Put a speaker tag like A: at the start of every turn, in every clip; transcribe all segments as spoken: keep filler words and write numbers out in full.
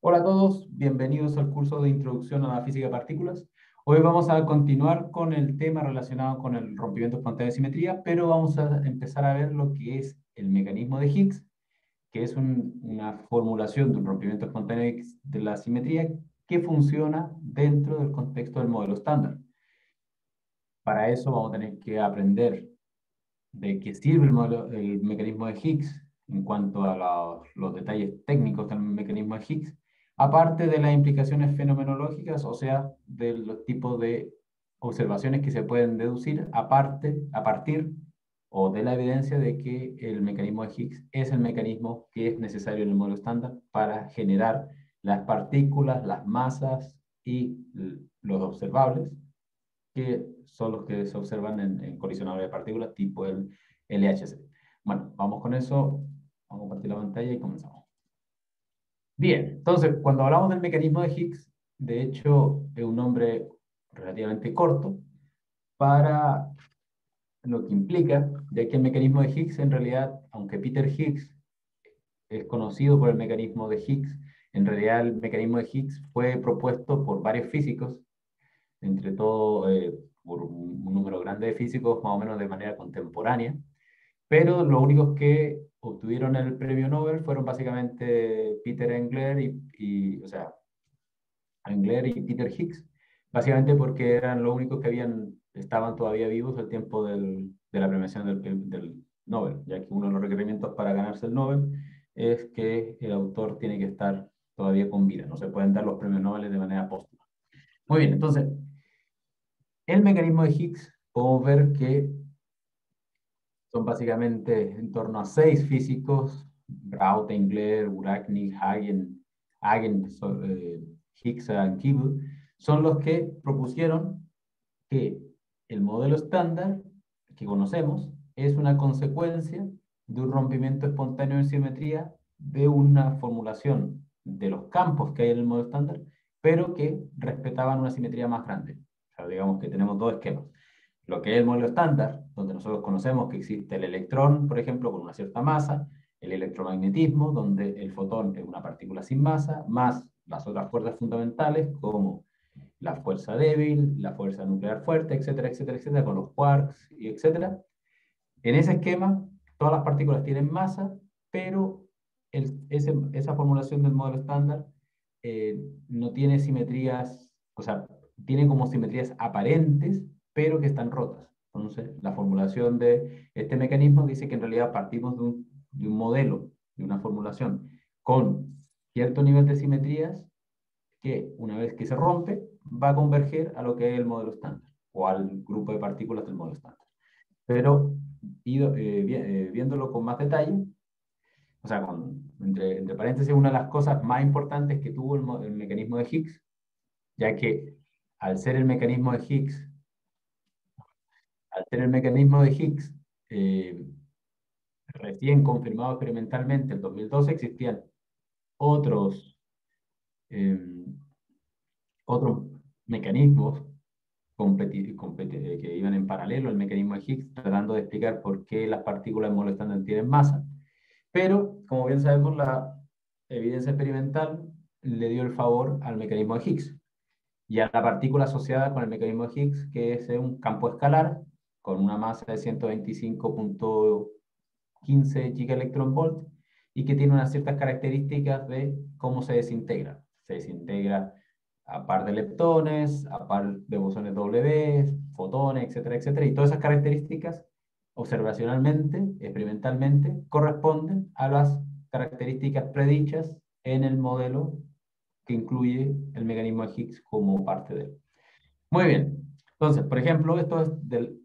A: Hola a todos, bienvenidos al curso de Introducción a la Física de Partículas. Hoy vamos a continuar con el tema relacionado con el rompimiento espontáneo de simetría, pero vamos a empezar a ver lo que es el mecanismo de Higgs, que es un- una formulación de un rompimiento espontáneo de la simetría que funciona dentro del contexto del modelo estándar. Para eso vamos a tener que aprender de qué sirve el, modelo- el mecanismo de Higgs en cuanto a la- los detalles técnicos del mecanismo de Higgs, aparte de las implicaciones fenomenológicas, o sea, de los tipos de observaciones que se pueden deducir aparte, a partir o de la evidencia de que el mecanismo de Higgs es el mecanismo que es necesario en el modelo estándar para generar las partículas, las masas y los observables que son los que se observan en, en colisionadores de partículas tipo el L H C. Bueno, vamos con eso, vamos a compartir la pantalla y comenzamos. Bien, entonces, cuando hablamos del mecanismo de Higgs, de hecho, es un nombre relativamente corto para lo que implica, ya que el mecanismo de Higgs, en realidad, aunque Peter Higgs es conocido por el mecanismo de Higgs, en realidad el mecanismo de Higgs fue propuesto por varios físicos, entre todo eh, por un, un número grande de físicos, más o menos de manera contemporánea, pero los únicos que obtuvieron el premio Nobel fueron básicamente Peter Engler y, y o sea, Engler y Peter Higgs, básicamente porque eran los únicos que habían, estaban todavía vivos al tiempo del, de la premiación del, del Nobel, ya que uno de los requerimientos para ganarse el Nobel es que el autor tiene que estar todavía con vida, no se pueden dar los premios Nobel de manera póstuma. Muy bien, entonces, el mecanismo de Higgs, podemos ver que son básicamente en torno a seis físicos: Raute, Engler, Urachnik, Hagen, Hagen so- eh, Higgs y Kibble, son los que propusieron que el modelo estándar que conocemos es una consecuencia de un rompimiento espontáneo de simetría de una formulación de los campos que hay en el modelo estándar, pero que respetaban una simetría más grande. O sea, digamos que tenemos dos esquemas: lo que es el modelo estándar, donde nosotros conocemos que existe el electrón, por ejemplo, con una cierta masa, el electromagnetismo, donde el fotón es una partícula sin masa, más las otras fuerzas fundamentales, como la fuerza débil, la fuerza nuclear fuerte, etcétera, etcétera, etcétera, con los quarks, y etcétera. En ese esquema, todas las partículas tienen masa, pero el, ese, esa formulación del modelo estándar eh, no tiene simetrías, o sea, tiene como simetrías aparentes, pero que están rotas. Entonces, la formulación de este mecanismo dice que en realidad partimos de un, de un modelo, de una formulación, con cierto nivel de simetrías que una vez que se rompe, va a converger a lo que es el modelo estándar, o al grupo de partículas del modelo estándar. Pero ido, eh, vi, eh, viéndolo con más detalle, o sea, con, entre, entre paréntesis, una de las cosas más importantes que tuvo el, el mecanismo de Higgs, ya que al ser el mecanismo de Higgs, al ser el mecanismo de Higgs eh, recién confirmado experimentalmente en dos mil doce, existían otros, eh, otros mecanismos competi competi que iban en paralelo al mecanismo de Higgs, tratando de explicar por qué las partículas en modelo estándar tienen masa. Pero, como bien sabemos, la evidencia experimental le dio el favor al mecanismo de Higgs y a la partícula asociada con el mecanismo de Higgs, que es un campo escalar con una masa de ciento veinticinco punto quince gigaelectronvolt y que tiene unas ciertas características de cómo se desintegra. Se desintegra a par de leptones, a par de bosones W, fotones, etcétera, etcétera. Y todas esas características, observacionalmente, experimentalmente, corresponden a las características predichas en el modelo que incluye el mecanismo de Higgs como parte de él. Muy bien. Entonces, por ejemplo, esto es del,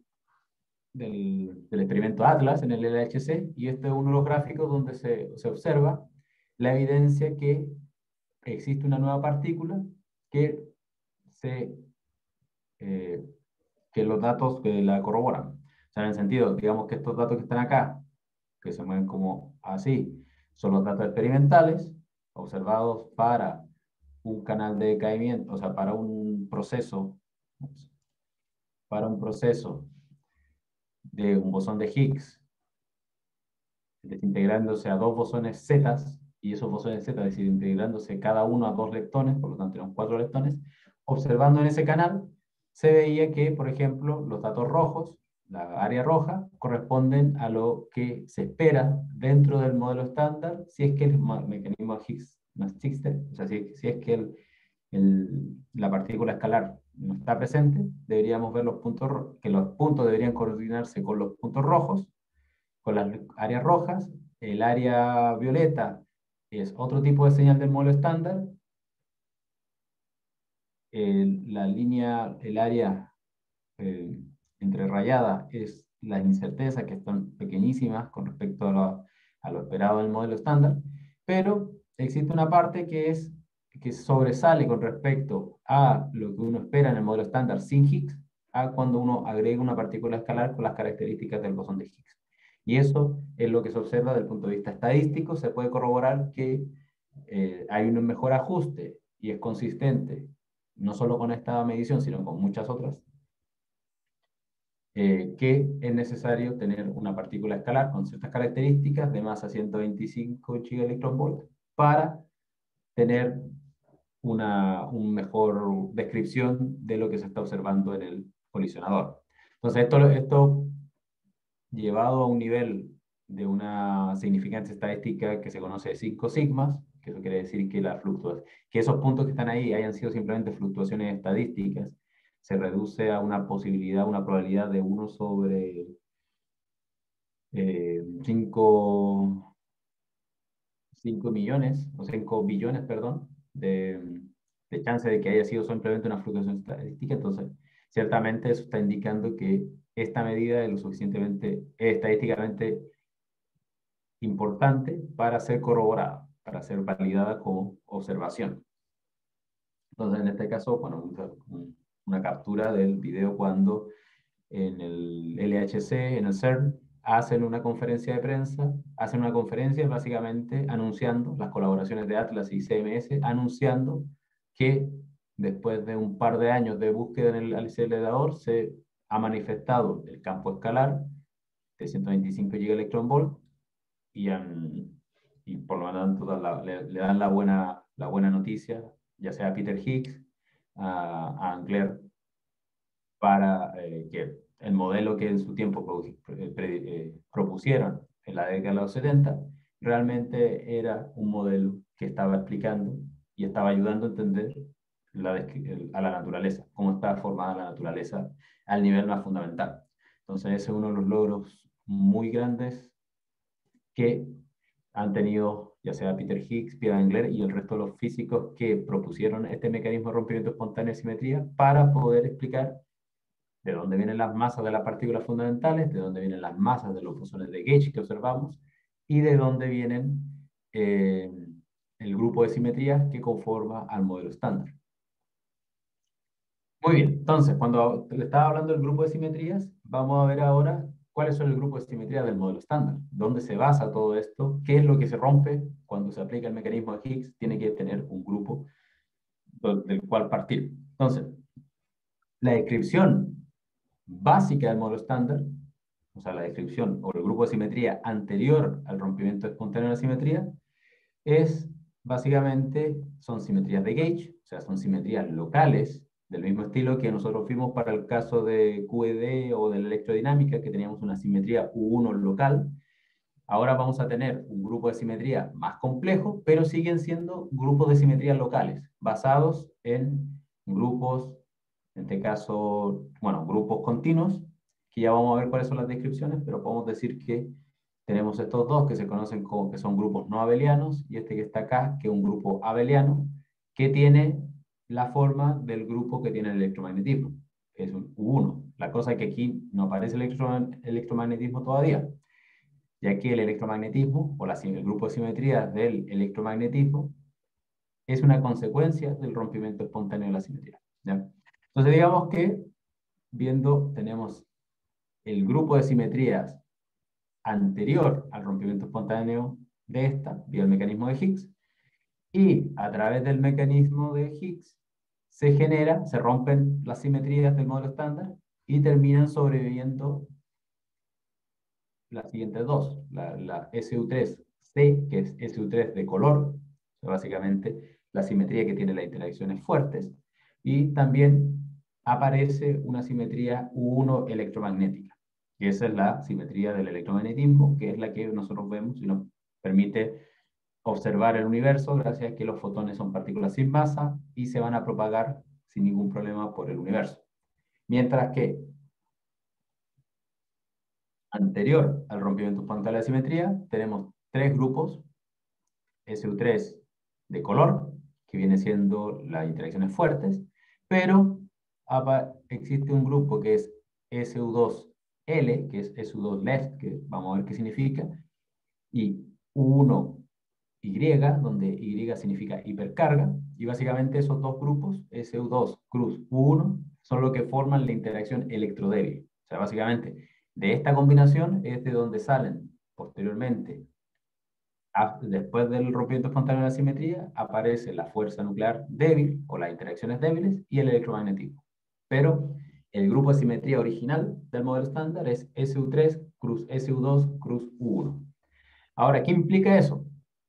A: del, del experimento Atlas en el L H C, y este es uno de los gráficos donde se, se observa la evidencia que existe una nueva partícula que se eh, que los datos que la corroboran. O sea, en el sentido, digamos que estos datos que están acá, que se mueven como así, son los datos experimentales observados para un canal de decaimiento, o sea, para un proceso, para un proceso de un bosón de Higgs desintegrándose a dos bosones Z, y esos bosones Z, es decir, integrándose cada uno a dos leptones, por lo tanto tenemos cuatro leptones, observando en ese canal, se veía que, por ejemplo, los datos rojos, la área roja, corresponden a lo que se espera dentro del modelo estándar, si es que el mecanismo de Higgs no existe, o sea, si, si es que el, el, la partícula escalar no está presente, deberíamos ver los puntos, que los puntos deberían coordinarse con los puntos rojos, con las áreas rojas. El área violeta es otro tipo de señal del modelo estándar. El, la línea, el área eh, entrerrayada es las incertezas, que están pequeñísimas con respecto a lo, a lo esperado del modelo estándar, pero existe una parte que es que sobresale con respecto a lo que uno espera en el modelo estándar sin Higgs, a cuando uno agrega una partícula escalar con las características del bosón de Higgs. Y eso es lo que se observa desde el punto de vista estadístico. Se puede corroborar que eh, hay un mejor ajuste y es consistente, no solo con esta medición, sino con muchas otras, eh, que es necesario tener una partícula escalar con ciertas características de masa ciento veinticinco gigaelectronvolt para tener una, una mejor descripción de lo que se está observando en el colisionador. Entonces, esto, esto llevado a un nivel de una significancia estadística que se conoce de cinco sigmas, que eso quiere decir que, la fluctua, que esos puntos que están ahí hayan sido simplemente fluctuaciones estadísticas, se reduce a una posibilidad, una probabilidad de uno sobre eh, cinco millones, o cinco billones, perdón, de, de chance de que haya sido simplemente una fluctuación estadística. Entonces, ciertamente eso está indicando que esta medida es lo suficientemente es estadísticamente importante para ser corroborada, para ser validada como observación. Entonces, en este caso, bueno, una captura del video cuando en el L H C, en el CERN, hacen una conferencia de prensa, hacen una conferencia básicamente anunciando las colaboraciones de Atlas y C M S, anunciando que después de un par de años de búsqueda en el acelerador se ha manifestado el campo escalar de ciento veinticinco gigaelectronvolt y, um, y por lo tanto la, le, le, dan la buena, la buena noticia, ya sea a Peter Higgs, a, a Angler, para eh, que el modelo que en su tiempo pro, pre, eh, propusieron en la década de los setenta realmente era un modelo que estaba explicando y estaba ayudando a entender la, a la naturaleza, cómo está formada la naturaleza al nivel más fundamental. Entonces ese es uno de los logros muy grandes que han tenido ya sea Peter Higgs, Pierre Engler y el resto de los físicos que propusieron este mecanismo de rompimiento espontáneo de simetría para poder explicar de dónde vienen las masas de las partículas fundamentales, de dónde vienen las masas de los bosones de Gauge que observamos y de dónde vienen eh, el grupo de simetrías que conforma al modelo estándar. Muy bien, entonces, cuando le estaba hablando del grupo de simetrías, vamos a ver ahora cuáles son el grupo de simetría del modelo estándar, dónde se basa todo esto, qué es lo que se rompe cuando se aplica el mecanismo de Higgs, tiene que tener un grupo del cual partir. Entonces, la descripción básica del modelo estándar, o sea, la descripción o el grupo de simetría anterior al rompimiento espontáneo de la simetría, es básicamente, son simetrías de Gauge, o sea, son simetrías locales, del mismo estilo que nosotros vimos para el caso de Q E D o de la electrodinámica, que teníamos una simetría U uno local. Ahora vamos a tener un grupo de simetría más complejo, pero siguen siendo grupos de simetría locales, basados en grupos, en este caso, bueno, grupos continuos, que ya vamos a ver cuáles son las descripciones, pero podemos decir que tenemos estos dos que se conocen como que son grupos no abelianos, y este que está acá, que es un grupo abeliano, que tiene la forma del grupo que tiene el electromagnetismo, que es un U uno. La cosa es que aquí no aparece el electromagnetismo todavía, ya que el electromagnetismo, o la, el grupo de simetría del electromagnetismo, es una consecuencia del rompimiento espontáneo de la simetría. ¿Ya? Entonces digamos que, viendo, tenemos el grupo de simetrías anterior al rompimiento espontáneo de esta, vía el mecanismo de Higgs, y a través del mecanismo de Higgs se genera, se rompen las simetrías del modelo estándar y terminan sobreviviendo las siguientes dos, la, la S U tres C, que es S U tres de color, básicamente la simetría que tiene las interacciones fuertes, y también aparece una simetría U uno electromagnética, que esa es la simetría del electromagnetismo, que es la que nosotros vemos y nos permite observar el universo gracias a que los fotones son partículas sin masa y se van a propagar sin ningún problema por el universo. Mientras que anterior al rompimiento espontáneo de la simetría, tenemos tres grupos, S U tres de color, que viene siendo las interacciones fuertes, pero existe un grupo que es S U dos L, que es S U dos left, que vamos a ver qué significa, y U uno Y, donde Y significa hipercarga, y básicamente esos dos grupos, S U dos cruz U uno, son lo que forman la interacción electrodébil. O sea, básicamente, de esta combinación es de donde salen posteriormente, después del rompimiento espontáneo de la simetría, aparece la fuerza nuclear débil o las interacciones débiles y el electromagnetismo. Pero el grupo de simetría original del modelo estándar es S U tres cruz S U dos cruz U uno. Ahora, ¿qué implica eso?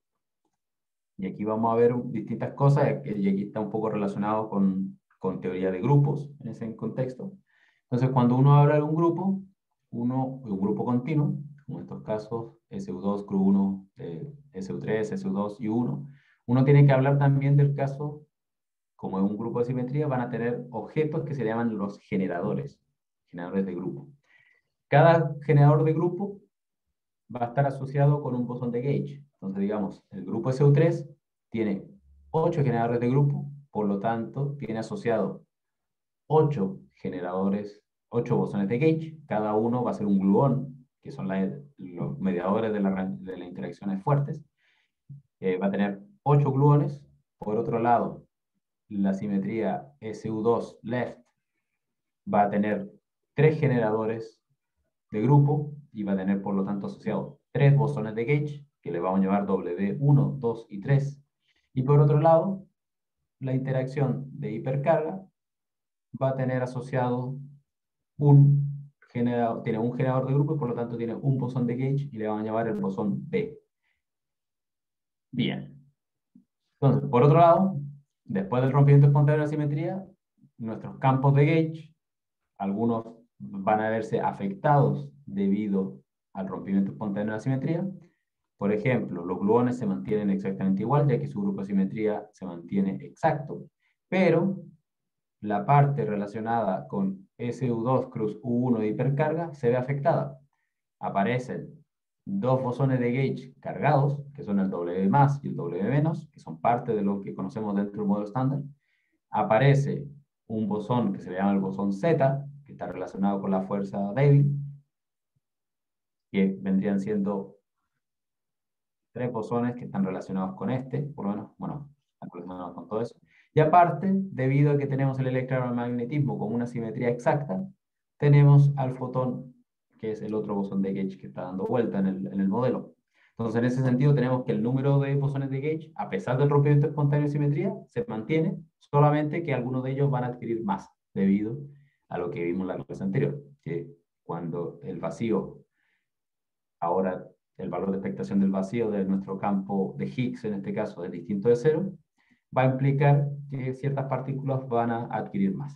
A: Y aquí vamos a ver distintas cosas, y aquí está un poco relacionado con, con teoría de grupos en ese contexto. Entonces, cuando uno habla de un grupo, uno, un grupo continuo, como en estos casos S U dos, C R U uno, eh, S U tres, S U dos y uno, uno tiene que hablar también del caso, como es un grupo de simetría, van a tener objetos que se llaman los generadores, generadores de grupo. Cada generador de grupo va a estar asociado con un bosón de Gauge. Entonces, digamos, el grupo S U tres tiene ocho generadores de grupo, por lo tanto, tiene asociado ocho generadores, ocho bosones de Gauge. Cada uno va a ser un gluón, que son la, los mediadores de, la, de las interacciones fuertes. Eh, va a tener ocho gluones. Por otro lado, la simetría S U dos left va a tener tres generadores de grupo y va a tener, por lo tanto, asociado tres bosones de Gauge, que le vamos a llamar W uno, dos y tres. Y por otro lado, la interacción de hipercarga va a tener asociado un generador, tiene un generador de grupo y por lo tanto tiene un bosón de Gauge y le vamos a llamar el bosón B. Bien. Entonces, por otro lado, después del rompimiento espontáneo de la simetría, nuestros campos de Gauge, algunos van a verse afectados debido al rompimiento espontáneo de la simetría. Por ejemplo, los gluones se mantienen exactamente igual, ya que su grupo de simetría se mantiene exacto, pero la parte relacionada con S U dos cruz U uno de hipercarga se ve afectada. Aparecen dos bosones de Gauge cargados, que son el W más y el W menos, que son parte de lo que conocemos dentro del modelo estándar. Aparece un bosón que se le llama el bosón Z, que está relacionado con la fuerza débil, que vendrían siendo tres bosones que están relacionados con este, por lo menos, bueno, están relacionados con todo eso. Y aparte, debido a que tenemos el electromagnetismo como una simetría exacta, tenemos al fotón, que es el otro bosón de Gauge que está dando vuelta en el, en el modelo. Entonces, en ese sentido, tenemos que el número de bosones de Gauge, a pesar del rompimiento espontáneo de simetría, se mantiene, solamente que algunos de ellos van a adquirir más, debido a lo que vimos en la clase anterior, que cuando el vacío ahora el valor de expectación del vacío de nuestro campo de Higgs, en este caso, es distinto de cero, va a implicar que ciertas partículas van a adquirir más.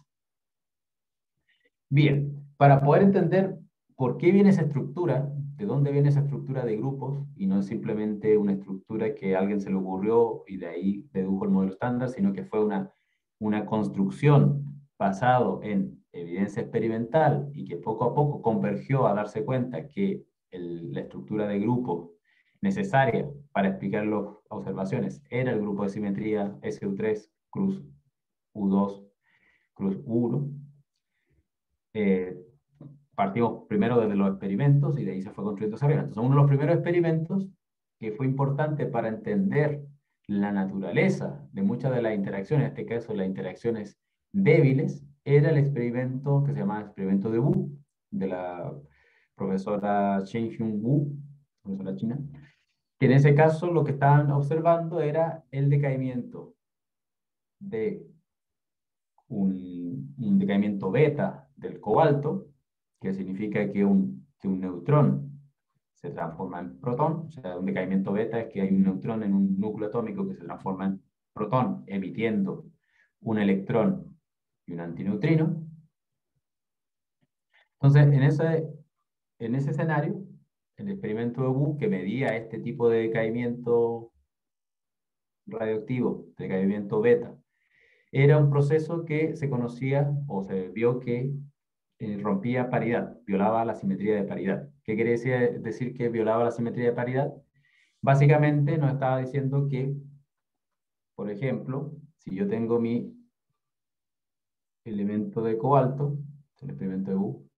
A: Bien, para poder entender por qué viene esa estructura, de dónde viene esa estructura de grupos, y no es simplemente una estructura que a alguien se le ocurrió y de ahí dedujo el modelo estándar, sino que fue una, una construcción basado en evidencia experimental y que poco a poco convergió a darse cuenta que el, la estructura de grupo necesaria para explicar las observaciones era el grupo de simetría S U tres cruz U dos cruz U uno. Eh, partimos primero desde los experimentos y de ahí se fue construyendo hacia arriba. Entonces, uno de los primeros experimentos que fue importante para entender la naturaleza de muchas de las interacciones, en este caso las interacciones débiles, era el experimento que se llama experimento de Wu, de la profesora Cheng-Hyun Wu, profesora china, que en ese caso lo que estaban observando era el decaimiento de un, un decaimiento beta del cobalto, que significa que un, que un neutrón se transforma en protón, o sea, un decaimiento beta es que hay un neutrón en un núcleo atómico que se transforma en protón, emitiendo un electrón y un antineutrino. Entonces, en ese, en ese escenario, el experimento de Wu, que medía este tipo de decaimiento radioactivo, decaimiento beta, era un proceso que se conocía o se vio que eh, rompía paridad, violaba la simetría de paridad. ¿Qué quiere decir, decir que violaba la simetría de paridad? Básicamente nos estaba diciendo que, por ejemplo, si yo tengo mi elemento de cobalto, el experimento de Wu,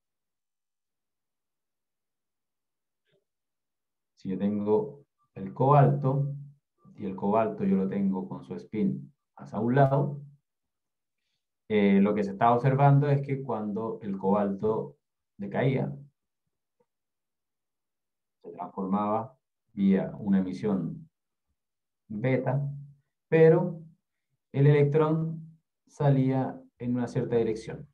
A: si yo tengo el cobalto, y el cobalto yo lo tengo con su spin hacia un lado, eh, lo que se estaba observando es que cuando el cobalto decaía, se transformaba vía una emisión beta, pero el electrón salía en una cierta dirección.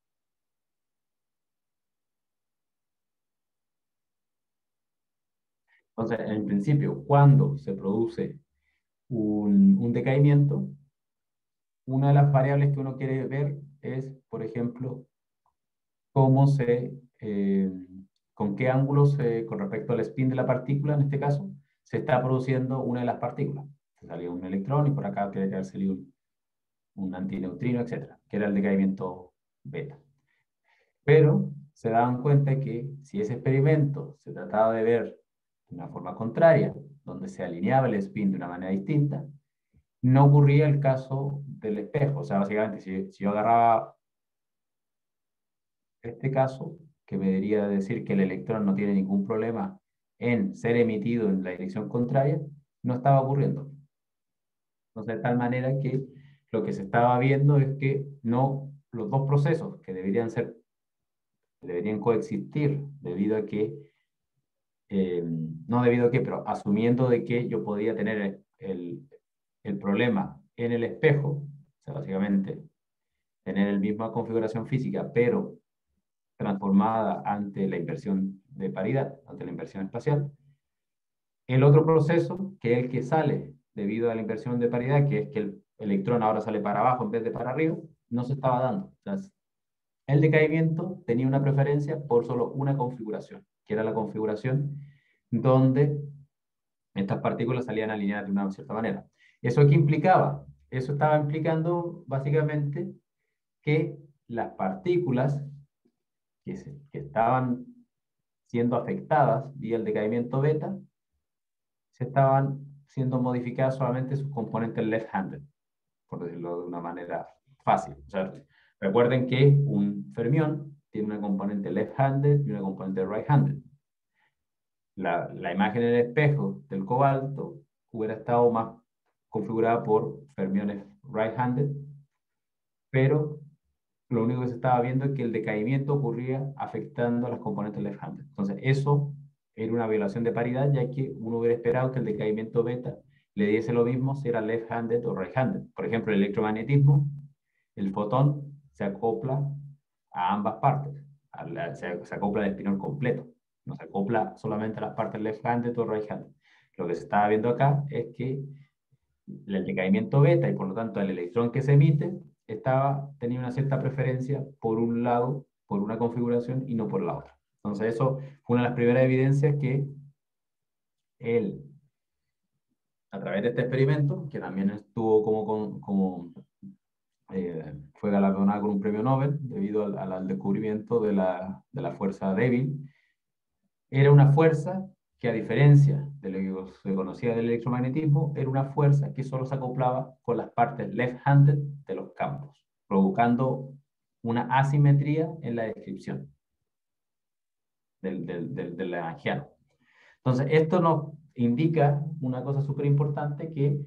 A: Entonces, en principio, cuando se produce un, un decaimiento, una de las variables que uno quiere ver es, por ejemplo, cómo se, eh, con qué ángulos eh, con respecto al spin de la partícula, en este caso, se está produciendo una de las partículas. Se salió un electrón y por acá tiene que haber salido un, un antineutrino, etcétera, que era el decaimiento beta. Pero se daban cuenta que si ese experimento se trataba de ver de una forma contraria, donde se alineaba el spin de una manera distinta, no ocurría el caso del espejo. O sea, básicamente, si, si yo agarraba este caso, que me debería decir que el electrón no tiene ningún problema en ser emitido en la dirección contraria, no estaba ocurriendo. Entonces, de tal manera que lo que se estaba viendo es que no, los dos procesos que deberían ser, deberían coexistir debido a que, eh, no debido a que, pero asumiendo de que yo podía tener el, el problema en el espejo, o sea, básicamente tener la misma configuración física, pero transformada ante la inversión de paridad, ante la inversión espacial. El otro proceso, que es el que sale debido a la inversión de paridad, que es que el electrón ahora sale para abajo en vez de para arriba, no se estaba dando. Entonces, el decaimiento tenía una preferencia por solo una configuración, que era la configuración donde estas partículas salían alineadas de una cierta manera. ¿Eso qué implicaba? Eso estaba implicando básicamente que las partículas que, se, que estaban siendo afectadas vía el decaimiento beta, se estaban siendo modificadas solamente sus componentes left-handed, por decirlo de una manera fácil. O sea, recuerden que un fermión tiene una componente left-handed y una componente right-handed. La, la imagen en el espejo del cobalto hubiera estado más configurada por fermiones right-handed, pero lo único que se estaba viendo es que el decaimiento ocurría afectando a las componentes left-handed. Entonces, eso era una violación de paridad, ya que uno hubiera esperado que el decaimiento beta le diese lo mismo si era left-handed o right-handed. Por ejemplo, el electromagnetismo, el fotón se acopla a ambas partes, a la, se, se acopla al espinor completo, no se acopla solamente a las partes left-handed o right-handed. Lo que se estaba viendo acá es que el decaimiento beta y por lo tanto el electrón que se emite estaba, tenía una cierta preferencia por un lado, por una configuración y no por la otra. Entonces eso fue una de las primeras evidencias que él, a través de este experimento, que también estuvo como, como, como eh, fue galardonado con un premio Nobel debido al, al descubrimiento de la, de la fuerza débil, era una fuerza que a diferencia de lo que se conocía del electromagnetismo, era una fuerza que solo se acoplaba con las partes left-handed de los campos, provocando una asimetría en la descripción del, del, del, del lagrangiano. Entonces, esto nos indica una cosa súper importante, que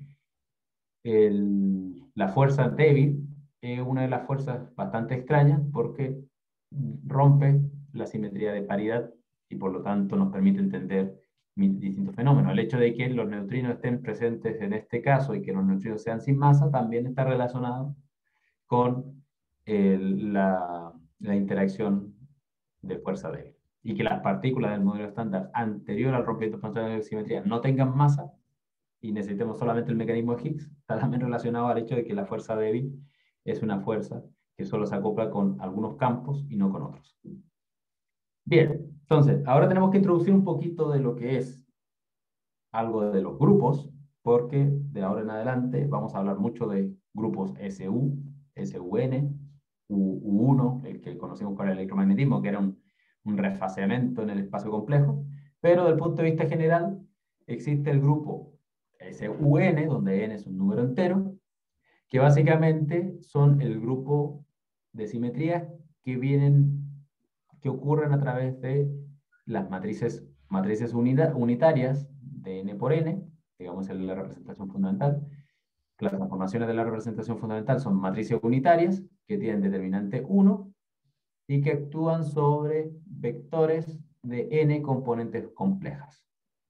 A: el, la fuerza débil es una de las fuerzas bastante extrañas porque rompe la simetría de paridad y por lo tanto nos permite entender distintos fenómenos. El hecho de que los neutrinos estén presentes en este caso y que los neutrinos sean sin masa también está relacionado con el, la, la interacción de fuerza débil. y que las partículas del modelo estándar anterior al rompimiento espontáneo de simetría no tengan masa, y necesitemos solamente el mecanismo de Higgs, está también relacionado al hecho de que la fuerza débil es una fuerza que solo se acopla con algunos campos y no con otros. Bien, entonces, ahora tenemos que introducir un poquito de lo que es algo de los grupos, porque de ahora en adelante vamos a hablar mucho de grupos S U, S U N, U uno, el que conocimos con el electromagnetismo, que era un, un refaseamiento en el espacio complejo, pero desde el punto de vista general existe el grupo S U N, donde N es un número entero, que básicamente son el grupo de simetrías que vienen, que ocurren a través de las matrices, matrices unida, unitarias de N por N, digamos en la representación fundamental. Las transformaciones de la representación fundamental son matrices unitarias que tienen determinante uno y que actúan sobre vectores de N componentes complejas.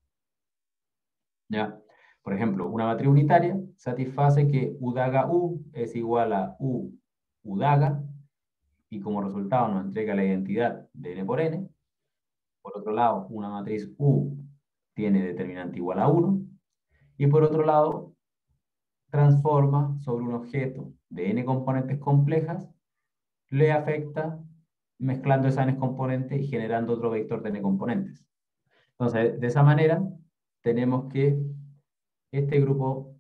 A: ¿Ya? Por ejemplo, una matriz unitaria satisface que U daga U es igual a U U daga, y como resultado nos entrega la identidad de N por N. Por otro lado, una matriz U tiene determinante igual a uno, y por otro lado, transforma sobre un objeto de N componentes complejas, le afecta mezclando esas N componentes y generando otro vector de N componentes. Entonces, de esa manera, tenemos que este grupo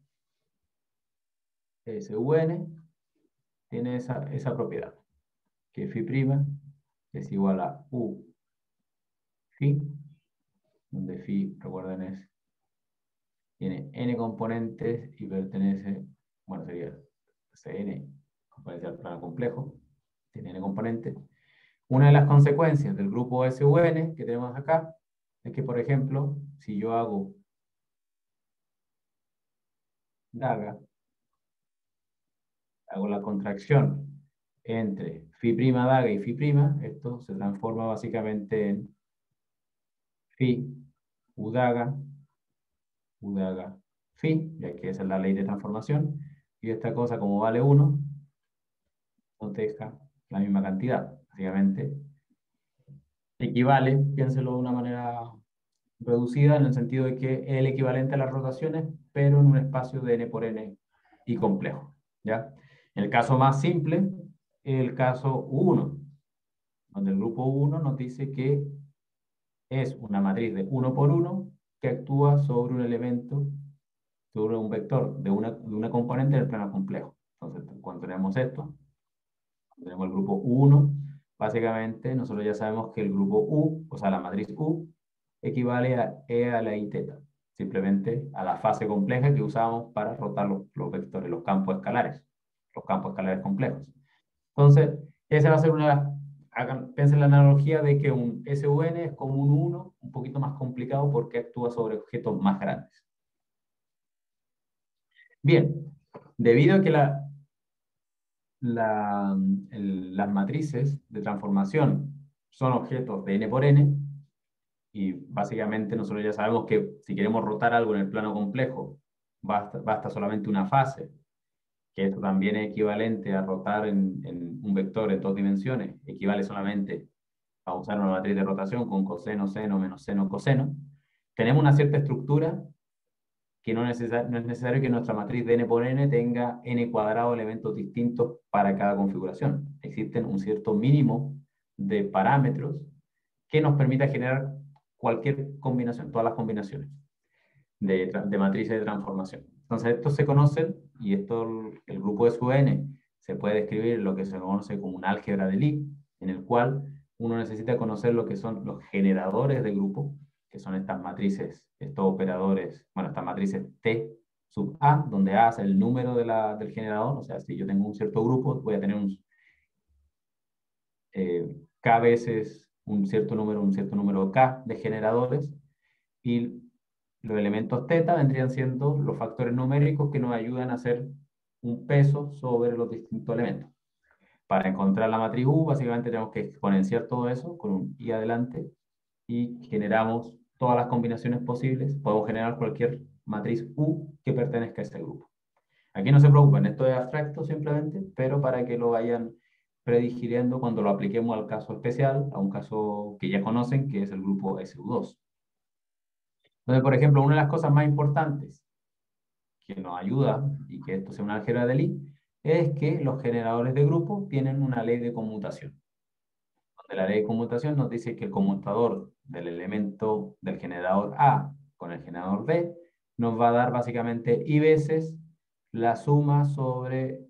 A: S U N tiene esa, esa propiedad, que phi' es igual a U phi, donde phi, recuerden, es, tiene N componentes y pertenece, bueno, sería C N, componente al plano complejo, tiene N componentes. Una de las consecuencias del grupo S U N que tenemos acá es que, por ejemplo, si yo hago daga, hago la contracción entre phi' daga y phi', esto se transforma básicamente en phi U daga, U daga phi, ya que esa es la ley de transformación, y esta cosa como vale uno, nos deja la misma cantidad. Básicamente equivale, piénselo de una manera reducida, en el sentido de que es el equivalente a las rotaciones, pero en un espacio de N por N y complejo. ¿Ya? En el caso más simple, el caso U uno, donde el grupo U uno nos dice que es una matriz de uno por uno que actúa sobre un elemento, sobre un vector de una, de una componente del plano complejo. Entonces, cuando tenemos esto, tenemos el grupo U uno, básicamente nosotros ya sabemos que el grupo U, o sea, la matriz U, equivale a E a la I teta, simplemente a la fase compleja que usamos para rotar los, los vectores, los campos escalares, los campos escalares complejos. Entonces, esa va a ser una, hagan, piensen en la analogía de que un S U N es como un uno, un poquito más complicado porque actúa sobre objetos más grandes. Bien, debido a que la, la, el, las matrices de transformación son objetos de N por N, y básicamente nosotros ya sabemos que si queremos rotar algo en el plano complejo, basta, basta solamente una fase, que esto también es equivalente a rotar en, en un vector en dos dimensiones, equivale solamente a usar una matriz de rotación con coseno, seno, menos seno, coseno. Tenemos una cierta estructura que no, necesar, no es necesario que nuestra matriz de N por N tenga N cuadrado elementos distintos para cada configuración. Existen un cierto mínimo de parámetros que nos permita generar cualquier combinación, todas las combinaciones de, de matrices de transformación. Entonces, estos se conocen, y esto, el grupo S U N se puede describir en lo que se conoce como un álgebra de Lie, en el cual uno necesita conocer lo que son los generadores de grupo, que son estas matrices, estos operadores, bueno, estas matrices T sub A, donde A es el número de la, del generador, o sea, si yo tengo un cierto grupo, voy a tener un, eh, K veces un cierto número, un cierto número K de generadores, y los elementos teta vendrían siendo los factores numéricos que nos ayudan a hacer un peso sobre los distintos elementos. Para encontrar la matriz U, básicamente tenemos que exponenciar todo eso con un i adelante y generamos todas las combinaciones posibles. Podemos generar cualquier matriz U que pertenezca a este grupo. Aquí no se preocupen, esto es abstracto simplemente, pero para que lo vayan predigiriendo cuando lo apliquemos al caso especial, a un caso que ya conocen, que es el grupo S U dos. Entonces, por ejemplo, una de las cosas más importantes que nos ayuda, y que esto sea una álgebra de Lie, es que los generadores de grupo tienen una ley de conmutación. Donde la ley de conmutación nos dice que el conmutador del elemento del generador A con el generador B nos va a dar básicamente I veces la suma sobre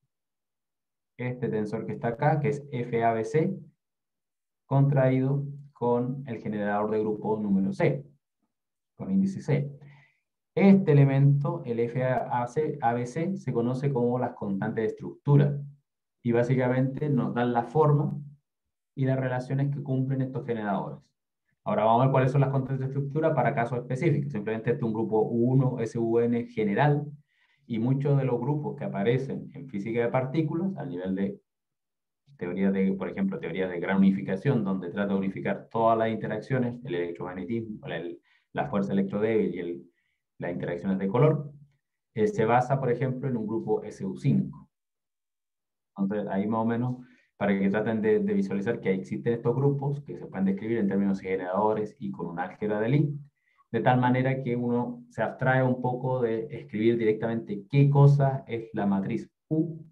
A: este tensor que está acá, que es F A B C, contraído con el generador de grupo número C, con índice C. Este elemento, el F A B C, se conoce como las constantes de estructura y básicamente nos dan la forma y las relaciones que cumplen estos generadores. Ahora vamos a ver cuáles son las constantes de estructura para casos específicos. Simplemente este es un grupo U uno S U N general y muchos de los grupos que aparecen en física de partículas, al nivel de teorías de, por ejemplo, teorías de gran unificación, donde trata de unificar todas las interacciones, el electromagnetismo, el, la fuerza electrodébil y el, las interacciones de color, eh, se basa, por ejemplo, en un grupo S U cinco. Entonces, ahí más o menos, para que traten de, de visualizar que existen estos grupos que se pueden describir en términos generadores y con un álgebra de Lie, de tal manera que uno se abstrae un poco de escribir directamente qué cosa es la matriz U,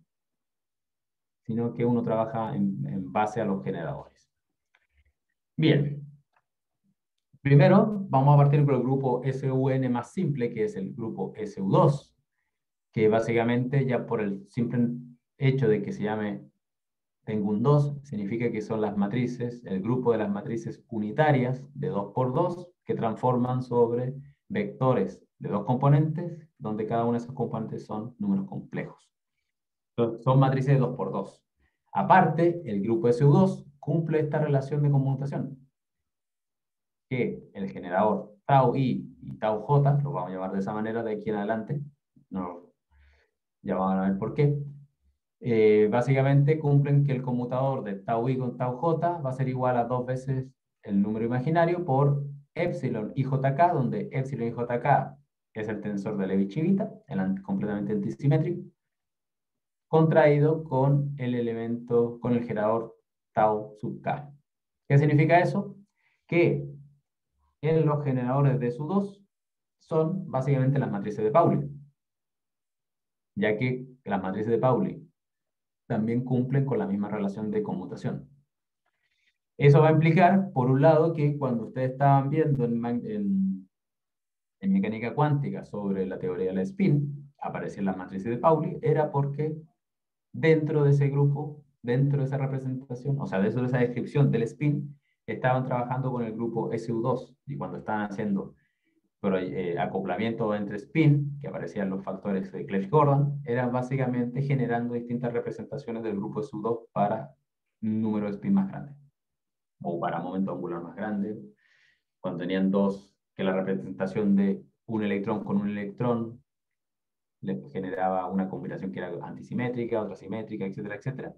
A: sino que uno trabaja en, en base a los generadores. Bien, primero vamos a partir con el grupo S U N más simple, que es el grupo S U dos, que básicamente ya por el simple hecho de que se llame tengo un dos, significa que son las matrices, el grupo de las matrices unitarias de dos por dos que transforman sobre vectores de dos componentes, donde cada uno de esos componentes son números complejos. Entonces, son matrices de dos por dos. Aparte, el grupo S U dos cumple esta relación de conmutación, que el generador tau i y tau j, lo vamos a llamar de esa manera de aquí en adelante, no, ya van a ver por qué, eh, básicamente cumplen que el conmutador de tau i con tau j va a ser igual a dos veces el número imaginario por epsilon i jk, donde epsilon i jk es el tensor de Levi-Civita, el completamente antisimétrico, contraído con el elemento, con el generador tau sub k. ¿Qué significa eso? Que en los generadores de S U dos son básicamente las matrices de Pauli, ya que las matrices de Pauli también cumplen con la misma relación de conmutación. Eso va a implicar, por un lado, que cuando ustedes estaban viendo en, en, en mecánica cuántica sobre la teoría del spin, aparecían las matrices de Pauli, era porque dentro de ese grupo, dentro de esa representación, o sea, dentro de esa descripción del spin, estaban trabajando con el grupo S U dos, y cuando estaban haciendo pero, eh, acoplamiento entre spin, que aparecían los factores de Clebsch-Gordon, eran básicamente generando distintas representaciones del grupo S U dos para un número de spin más grande, o para momento angular más grande, cuando tenían dos, que la representación de un electrón con un electrón le generaba una combinación que era antisimétrica, otra simétrica, etcétera, etcétera.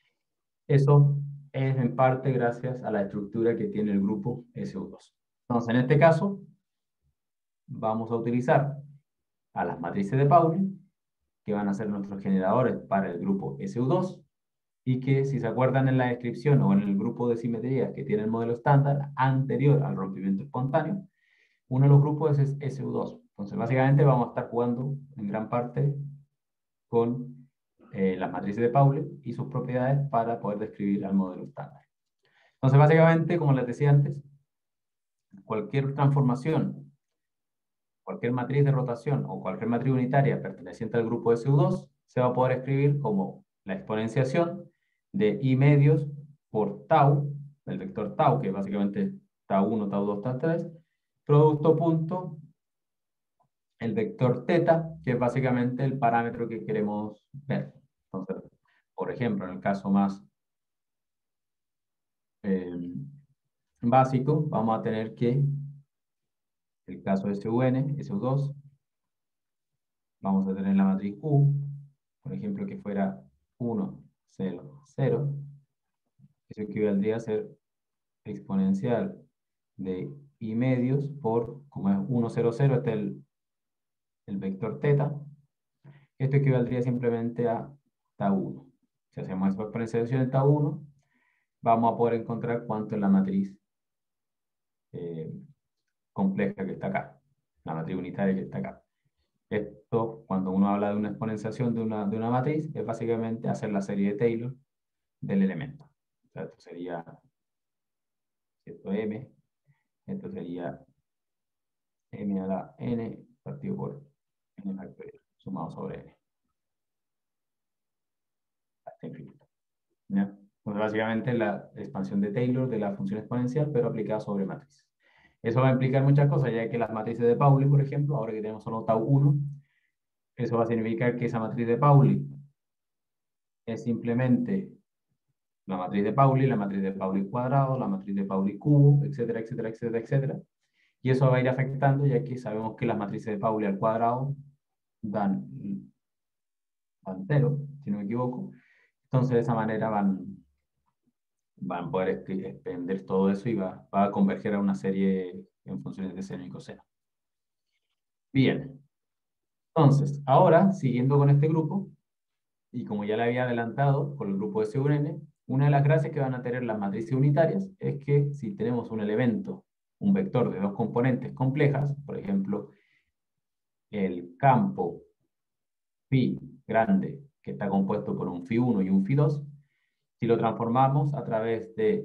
A: Eso es en parte gracias a la estructura que tiene el grupo S U dos. Entonces, en este caso, vamos a utilizar a las matrices de Pauli, que van a ser nuestros generadores para el grupo S U dos, y que, si se acuerdan en la descripción o en el grupo de simetrías que tiene el modelo estándar anterior al rompimiento espontáneo, uno de los grupos es S U dos. Entonces, básicamente vamos a estar jugando en gran parte con eh, las matrices de Pauli y sus propiedades para poder describir al modelo estándar. Entonces, básicamente, como les decía antes, cualquier transformación, cualquier matriz de rotación o cualquier matriz unitaria perteneciente al grupo S U dos se va a poder escribir como la exponenciación de i medios por tau, el vector tau, que es básicamente tau uno, tau dos, tau tres, producto punto el vector teta, que es básicamente el parámetro que queremos ver. Entonces, por ejemplo, en el caso más eh, básico, vamos a tener que el caso S U N, S U dos, vamos a tener la matriz U, por ejemplo, que fuera uno, cero, cero. Eso equivaldría a ser exponencial de i medios por, como es uno, cero, cero, este es el, el vector teta. Esto equivaldría simplemente a tau uno. Si hacemos esa exponenciación en tau uno, vamos a poder encontrar cuánto es la matriz eh, compleja que está acá, la matriz unitaria que está acá. Esto, cuando uno habla de una exponenciación de una, de una matriz, es básicamente hacer la serie de Taylor del elemento. O sea, esto sería esto m, esto sería m a la n partido por n factorial, sumado sobre n, hasta infinito. ¿Ya? Pues básicamente la expansión de Taylor de la función exponencial, pero aplicada sobre matrices. Eso va a implicar muchas cosas, ya que las matrices de Pauli, por ejemplo, ahora que tenemos solo tau uno, eso va a significar que esa matriz de Pauli es simplemente la matriz de Pauli, la matriz de Pauli cuadrado, la matriz de Pauli cubo, etcétera, etcétera, etcétera, etcétera. Y eso va a ir afectando, ya que sabemos que las matrices de Pauli al cuadrado dan, dan cero, si no me equivoco. Entonces, de esa manera van, van a poder extender todo eso y va, va a converger a una serie en funciones de seno y coseno. Bien. Entonces, ahora, siguiendo con este grupo, y como ya le había adelantado con el grupo S uno N, una de las gracias que van a tener las matrices unitarias es que si tenemos un elemento, un vector de dos componentes complejas, por ejemplo, el campo phi grande, que está compuesto por un phi uno y un phi dos, si lo transformamos a través de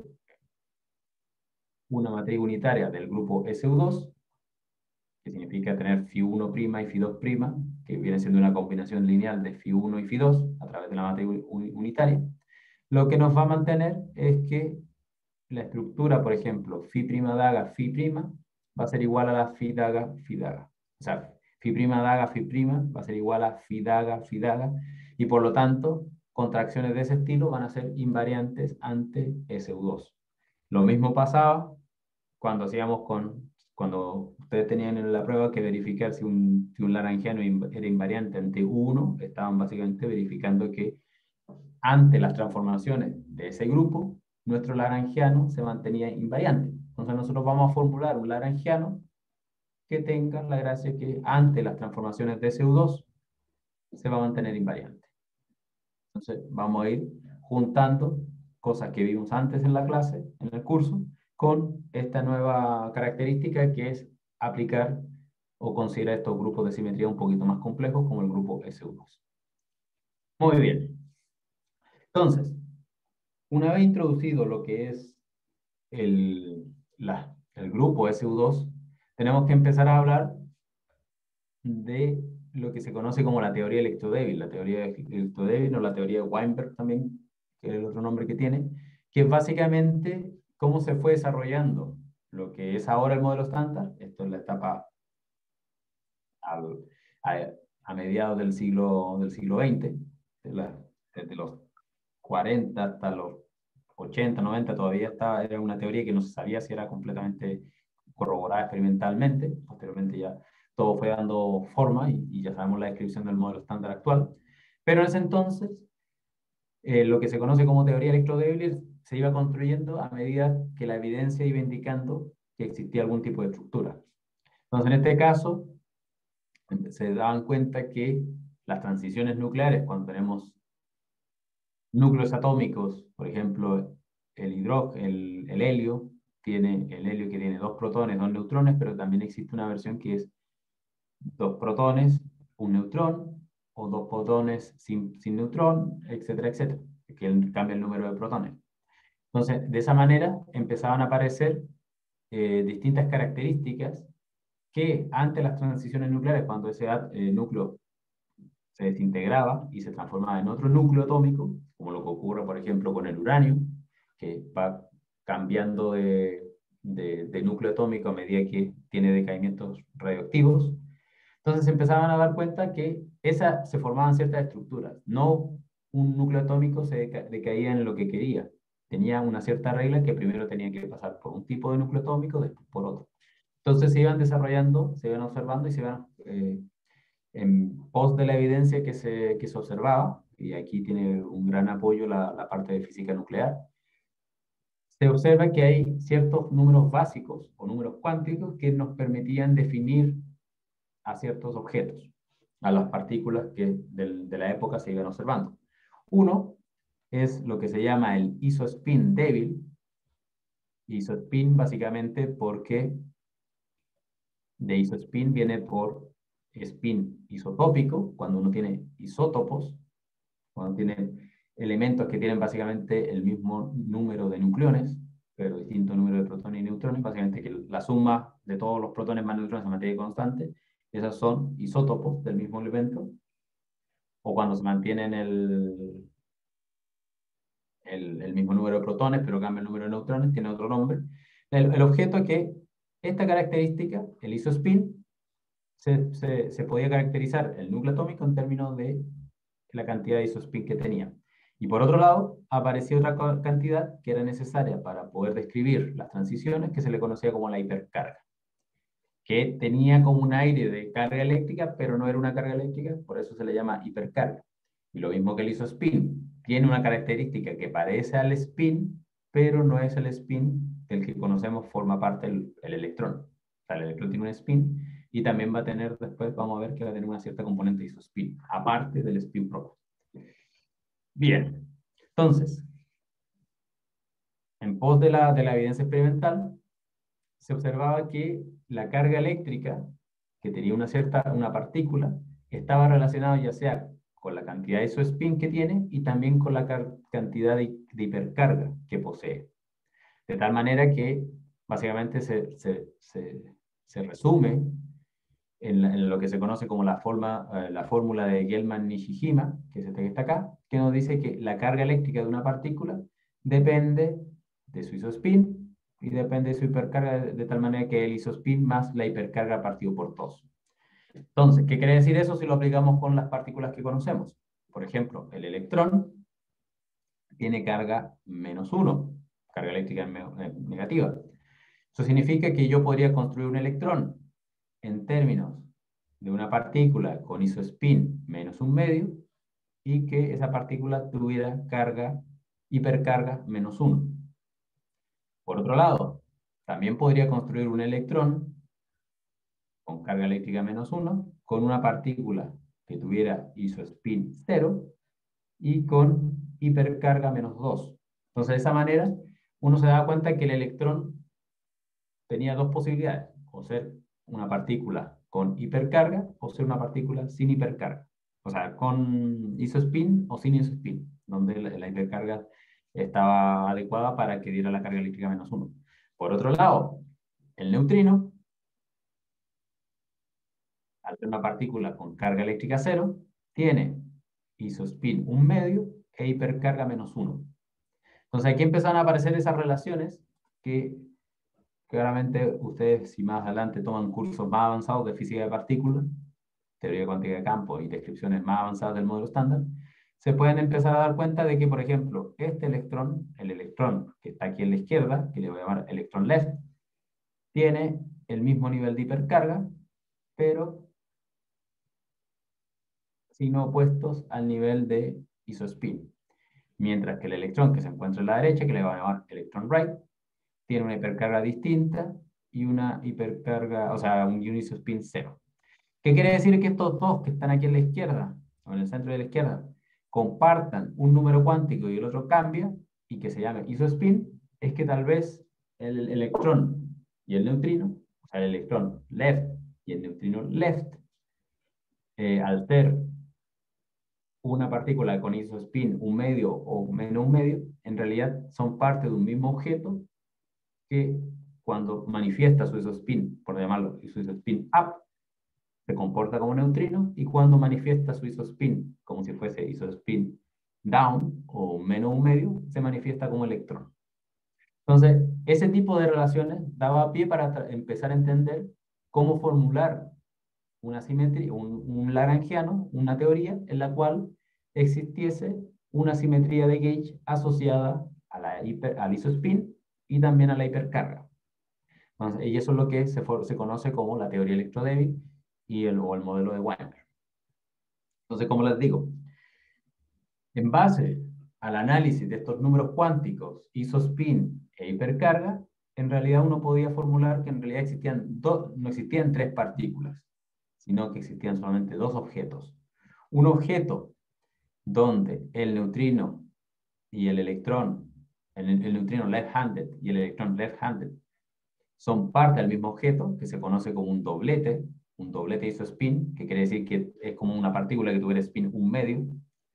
A: una matriz unitaria del grupo S U dos, que significa tener phi uno' y phi dos', que viene siendo una combinación lineal de phi uno y phi dos a través de la matriz unitaria, lo que nos va a mantener es que la estructura, por ejemplo, phi' daga, phi' va a ser igual a la phi daga, phi daga. O sea, phi' daga, phi' va a ser igual a phi daga, phi daga, y por lo tanto, contracciones de ese estilo van a ser invariantes ante S U dos. Lo mismo pasaba cuando hacíamos con, cuando ustedes tenían en la prueba que verificar si un, si un lagrangiano era invariante ante U uno, estaban básicamente verificando que ante las transformaciones de ese grupo, nuestro lagrangiano se mantenía invariante. Entonces nosotros vamos a formular un lagrangiano que tenga la gracia que ante las transformaciones de S U dos se va a mantener invariante. Entonces vamos a ir juntando cosas que vimos antes en la clase, en el curso, con esta nueva característica que es aplicar o considerar estos grupos de simetría un poquito más complejos como el grupo S U dos. Muy bien. Entonces, una vez introducido lo que es el, la, el grupo S U dos, tenemos que empezar a hablar de lo que se conoce como la teoría electrodébil, la teoría electrodébil o la teoría de Weinberg también, que es el otro nombre que tiene, que es básicamente cómo se fue desarrollando lo que es ahora el modelo estándar. Esto es la etapa al, a, a, mediados del siglo, del siglo veinte, de la, desde los cuarenta hasta los ochenta, noventa, todavía estaba, era una teoría que no se sabía si era completamente corroborada experimentalmente. Posteriormente ya todo fue dando forma y, y ya sabemos la descripción del modelo estándar actual. Pero en ese entonces, eh, lo que se conoce como teoría electrodébil se iba construyendo a medida que la evidencia iba indicando que existía algún tipo de estructura. Entonces, en este caso, se daban cuenta que las transiciones nucleares, cuando tenemos núcleos atómicos, por ejemplo, el hidrógeno, el, el helio, tiene el helio que tiene dos protones, dos neutrones, pero también existe una versión que es dos protones, un neutrón, o dos protones sin, sin neutrón, etcétera, etcétera, que cambia el número de protones. Entonces, de esa manera empezaban a aparecer eh, distintas características que ante las transiciones nucleares, cuando ese eh, núcleo se desintegraba y se transformaba en otro núcleo atómico, como lo que ocurre, por ejemplo, con el uranio, que va cambiando de, de, de núcleo atómico a medida que tiene decaimientos radioactivos. Entonces se empezaban a dar cuenta que esa, se formaban ciertas estructuras. No un núcleo atómico se deca, decaía en lo que quería. Tenía una cierta regla que primero tenía que pasar por un tipo de núcleo atómico, después por otro. Entonces se iban desarrollando, se iban observando y se iban eh, en pos de la evidencia que se, que se observaba, y aquí tiene un gran apoyo la, la parte de física nuclear, se observa que hay ciertos números básicos o números cuánticos que nos permitían definir a ciertos objetos, a las partículas que del, de la época se iban observando. Uno es lo que se llama el isospin débil. Isospin básicamente porque de isospin viene por spin isotópico, cuando uno tiene isótopos, cuando tiene elementos que tienen básicamente el mismo número de nucleones, pero distinto número de protones y neutrones, básicamente que la suma de todos los protones más neutrones se mantiene constante, esos son isótopos del mismo elemento, o cuando se mantienen el, el, el mismo número de protones, pero cambia el número de neutrones, tiene otro nombre. El, el objeto es que esta característica, el isospin, se, se, se podía caracterizar el núcleo atómico en términos de la cantidad de isospin que tenía. Y por otro lado, apareció otra cantidad que era necesaria para poder describir las transiciones, que se le conocía como la hipercarga, que tenía como un aire de carga eléctrica, pero no era una carga eléctrica, por eso se le llama hipercarga. Y lo mismo que el isospin, tiene una característica que parece al spin, pero no es el spin del que conocemos, forma parte el, el electrón. O sea, el electrón tiene un spin y también va a tener, después vamos a ver que va a tener una cierta componente de isospin, aparte del spin propio. Bien, entonces, en pos de la, de la evidencia experimental, se observaba que la carga eléctrica que tenía una cierta una partícula estaba relacionada ya sea con la cantidad de isospin que tiene y también con la cantidad de, de hipercarga que posee. De tal manera que básicamente se, se, se, se resume en, la, en, lo que se conoce como la, forma, eh, la fórmula de Gell-Mann-Nishijima, que es esta que está acá, que nos dice que la carga eléctrica de una partícula depende de su isospin y depende de su hipercarga, de, de tal manera que el isospin más la hipercarga partido por dos. Entonces, ¿qué quiere decir eso si lo aplicamos con las partículas que conocemos? Por ejemplo, el electrón tiene carga menos uno, carga eléctrica negativa. Eso significa que yo podría construir un electrón en términos de una partícula con isospin menos un medio y que esa partícula tuviera carga, hipercarga menos uno. Por otro lado, también podría construir un electrón con carga eléctrica menos uno con una partícula que tuviera isospin cero y con hipercarga menos dos. Entonces, de esa manera, uno se da cuenta que el electrón tenía dos posibilidades, o ser una partícula con hipercarga o ser una partícula sin hipercarga. O sea, con isospin o sin isospin, donde la, la hipercarga estaba adecuada para que diera la carga eléctrica menos uno. Por otro lado, el neutrino, al ser una partícula con carga eléctrica cero, tiene isospin un medio e hipercarga menos uno. Entonces aquí empezaron a aparecer esas relaciones que claramente ustedes, si más adelante toman cursos más avanzados de física de partículas, teoría cuántica de campo y descripciones más avanzadas del modelo estándar, se pueden empezar a dar cuenta de que, por ejemplo, este electrón, el electrón que está aquí en la izquierda, que le voy a llamar electrón left, tiene el mismo nivel de hipercarga, pero signos opuestos al nivel de isospin. Mientras que el electrón que se encuentra en la derecha, que le voy a llamar electrón right, tiene una hipercarga distinta y una hipercarga, o sea, un isospin cero. ¿Qué quiere decir? Que estos dos que están aquí en la izquierda, o en el centro de la izquierda, compartan un número cuántico y el otro cambia, y que se llame isospin, es que tal vez el electrón y el neutrino, o sea, el electrón left y el neutrino left, eh, al ser una partícula con isospin un medio o menos un medio, en realidad son parte de un mismo objeto que cuando manifiesta su isospin, por llamarlo, su isospin up, se comporta como neutrino, y cuando manifiesta su isospin como si fuese isospin down o menos un medio, se manifiesta como electrón. Entonces, ese tipo de relaciones daba pie para empezar a entender cómo formular una simetría, un, un lagrangiano, una teoría en la cual existiese una simetría de gauge asociada a la hiper, al isospin y también a la hipercarga. Entonces, y eso es lo que se, for, se conoce como la teoría electrodébil y el, o el modelo de Weinberg. Entonces, como les digo, en base al análisis de estos números cuánticos, isospin e hipercarga, en realidad uno podía formular que en realidad existían dos, no existían tres partículas, sino que existían solamente dos objetos. Un objeto donde el neutrino y el electrón, el, el neutrino left-handed y el electrón left-handed, son parte del mismo objeto, que se conoce como un doblete, un doblete isospin, que quiere decir que es como una partícula que tuviera spin un medio,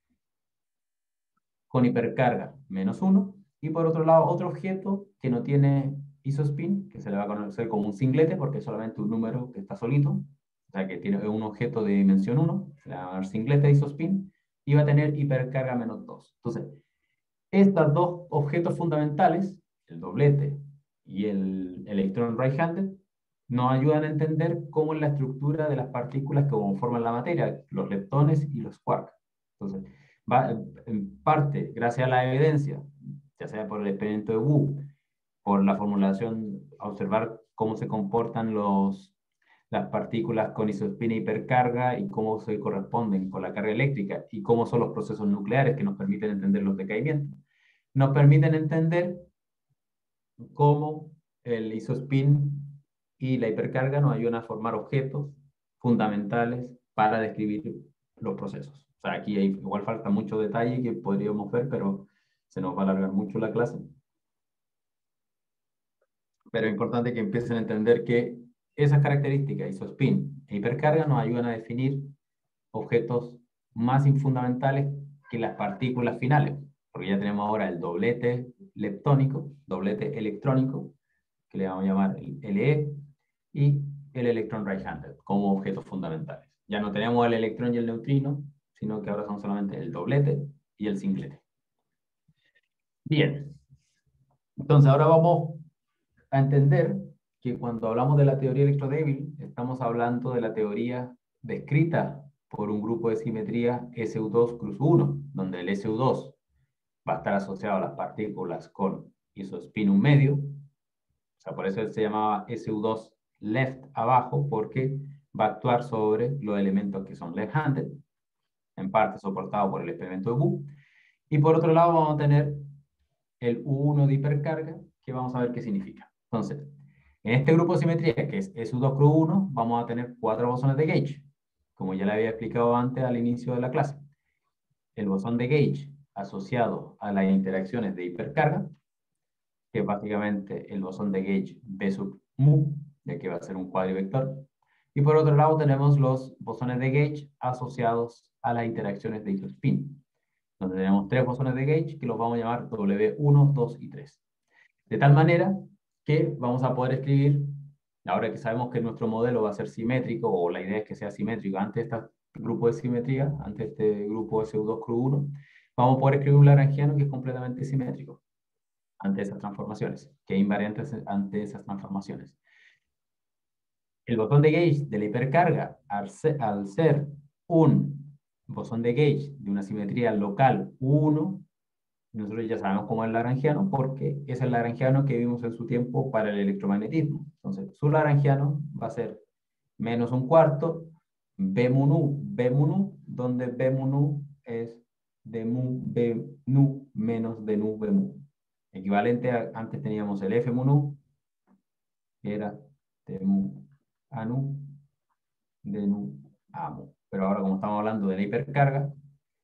A: con hipercarga menos uno, y por otro lado otro objeto que no tiene isospin, que se le va a conocer como un singlete, porque es solamente un número que está solito, o sea que tiene un objeto de dimensión uno, se le va a llamar singlete isospin, y va a tener hipercarga menos dos. Entonces, estos dos objetos fundamentales, el doblete y el electrón right-handed, nos ayudan a entender cómo es la estructura de las partículas que conforman la materia, los leptones y los quarks. Entonces, va, en parte, gracias a la evidencia, ya sea por el experimento de Wu, por la formulación, observar cómo se comportan los, las partículas con isospin e hipercarga y cómo se corresponden con la carga eléctrica y cómo son los procesos nucleares que nos permiten entender los decaimientos. Nos permiten entender cómo el isospin y la hipercarga nos ayudan a formar objetos fundamentales para describir los procesos. O sea, aquí hay, igual falta mucho detalle que podríamos ver, pero se nos va a alargar mucho la clase. Pero es importante que empiecen a entender que esas características, isospin e hipercarga, nos ayudan a definir objetos más fundamentales que las partículas finales, porque ya tenemos ahora el doblete leptónico, doblete electrónico, que le vamos a llamar el Le, y el electrón right-handed como objetos fundamentales. Ya no tenemos el electrón y el neutrino, sino que ahora son solamente el doblete y el singlete. Bien, entonces ahora vamos a entender que cuando hablamos de la teoría electrodébil, estamos hablando de la teoría descrita por un grupo de simetría S U dos cruz uno, donde el S U dos va a estar asociado a las partículas con isospin un medio. O sea, por eso él se llamaba S U dos left abajo, porque va a actuar sobre los elementos que son left-handed, en parte soportado por el experimento de Wu. Y por otro lado vamos a tener el U uno de hipercarga, que vamos a ver qué significa. Entonces, en este grupo de simetría, que es S U dos cruz uno, vamos a tener cuatro bosones de Gauge, como ya le había explicado antes al inicio de la clase. El bosón de Gauge asociado a las interacciones de hipercarga, que es básicamente el bosón de Gauge B sub mu, ya que va a ser un cuadrivector. Y por otro lado tenemos los bosones de Gauge asociados a las interacciones de isospin, donde tenemos tres bosones de Gauge que los vamos a llamar W uno, dos y tres. De tal manera que vamos a poder escribir, ahora que sabemos que nuestro modelo va a ser simétrico, o la idea es que sea simétrico ante este grupo de simetría, ante este grupo S U dos cruz uno, vamos a poder escribir un lagrangiano que es completamente simétrico ante esas transformaciones, que es invariante ante esas transformaciones. El bosón de Gauge de la hipercarga, al ser, al ser un bosón de Gauge de una simetría local uno, nosotros ya sabemos cómo es el lagrangiano, porque es el lagrangiano que vimos en su tiempo para el electromagnetismo. Entonces, su lagrangiano va a ser menos un cuarto, B mu nu, B mu nu, donde B mu nu es de mu B nu menos de nu B mu. Equivalente a, antes teníamos el F mu nu, que era de mu a nu, de nu a mu. Pero ahora, como estamos hablando de la hipercarga,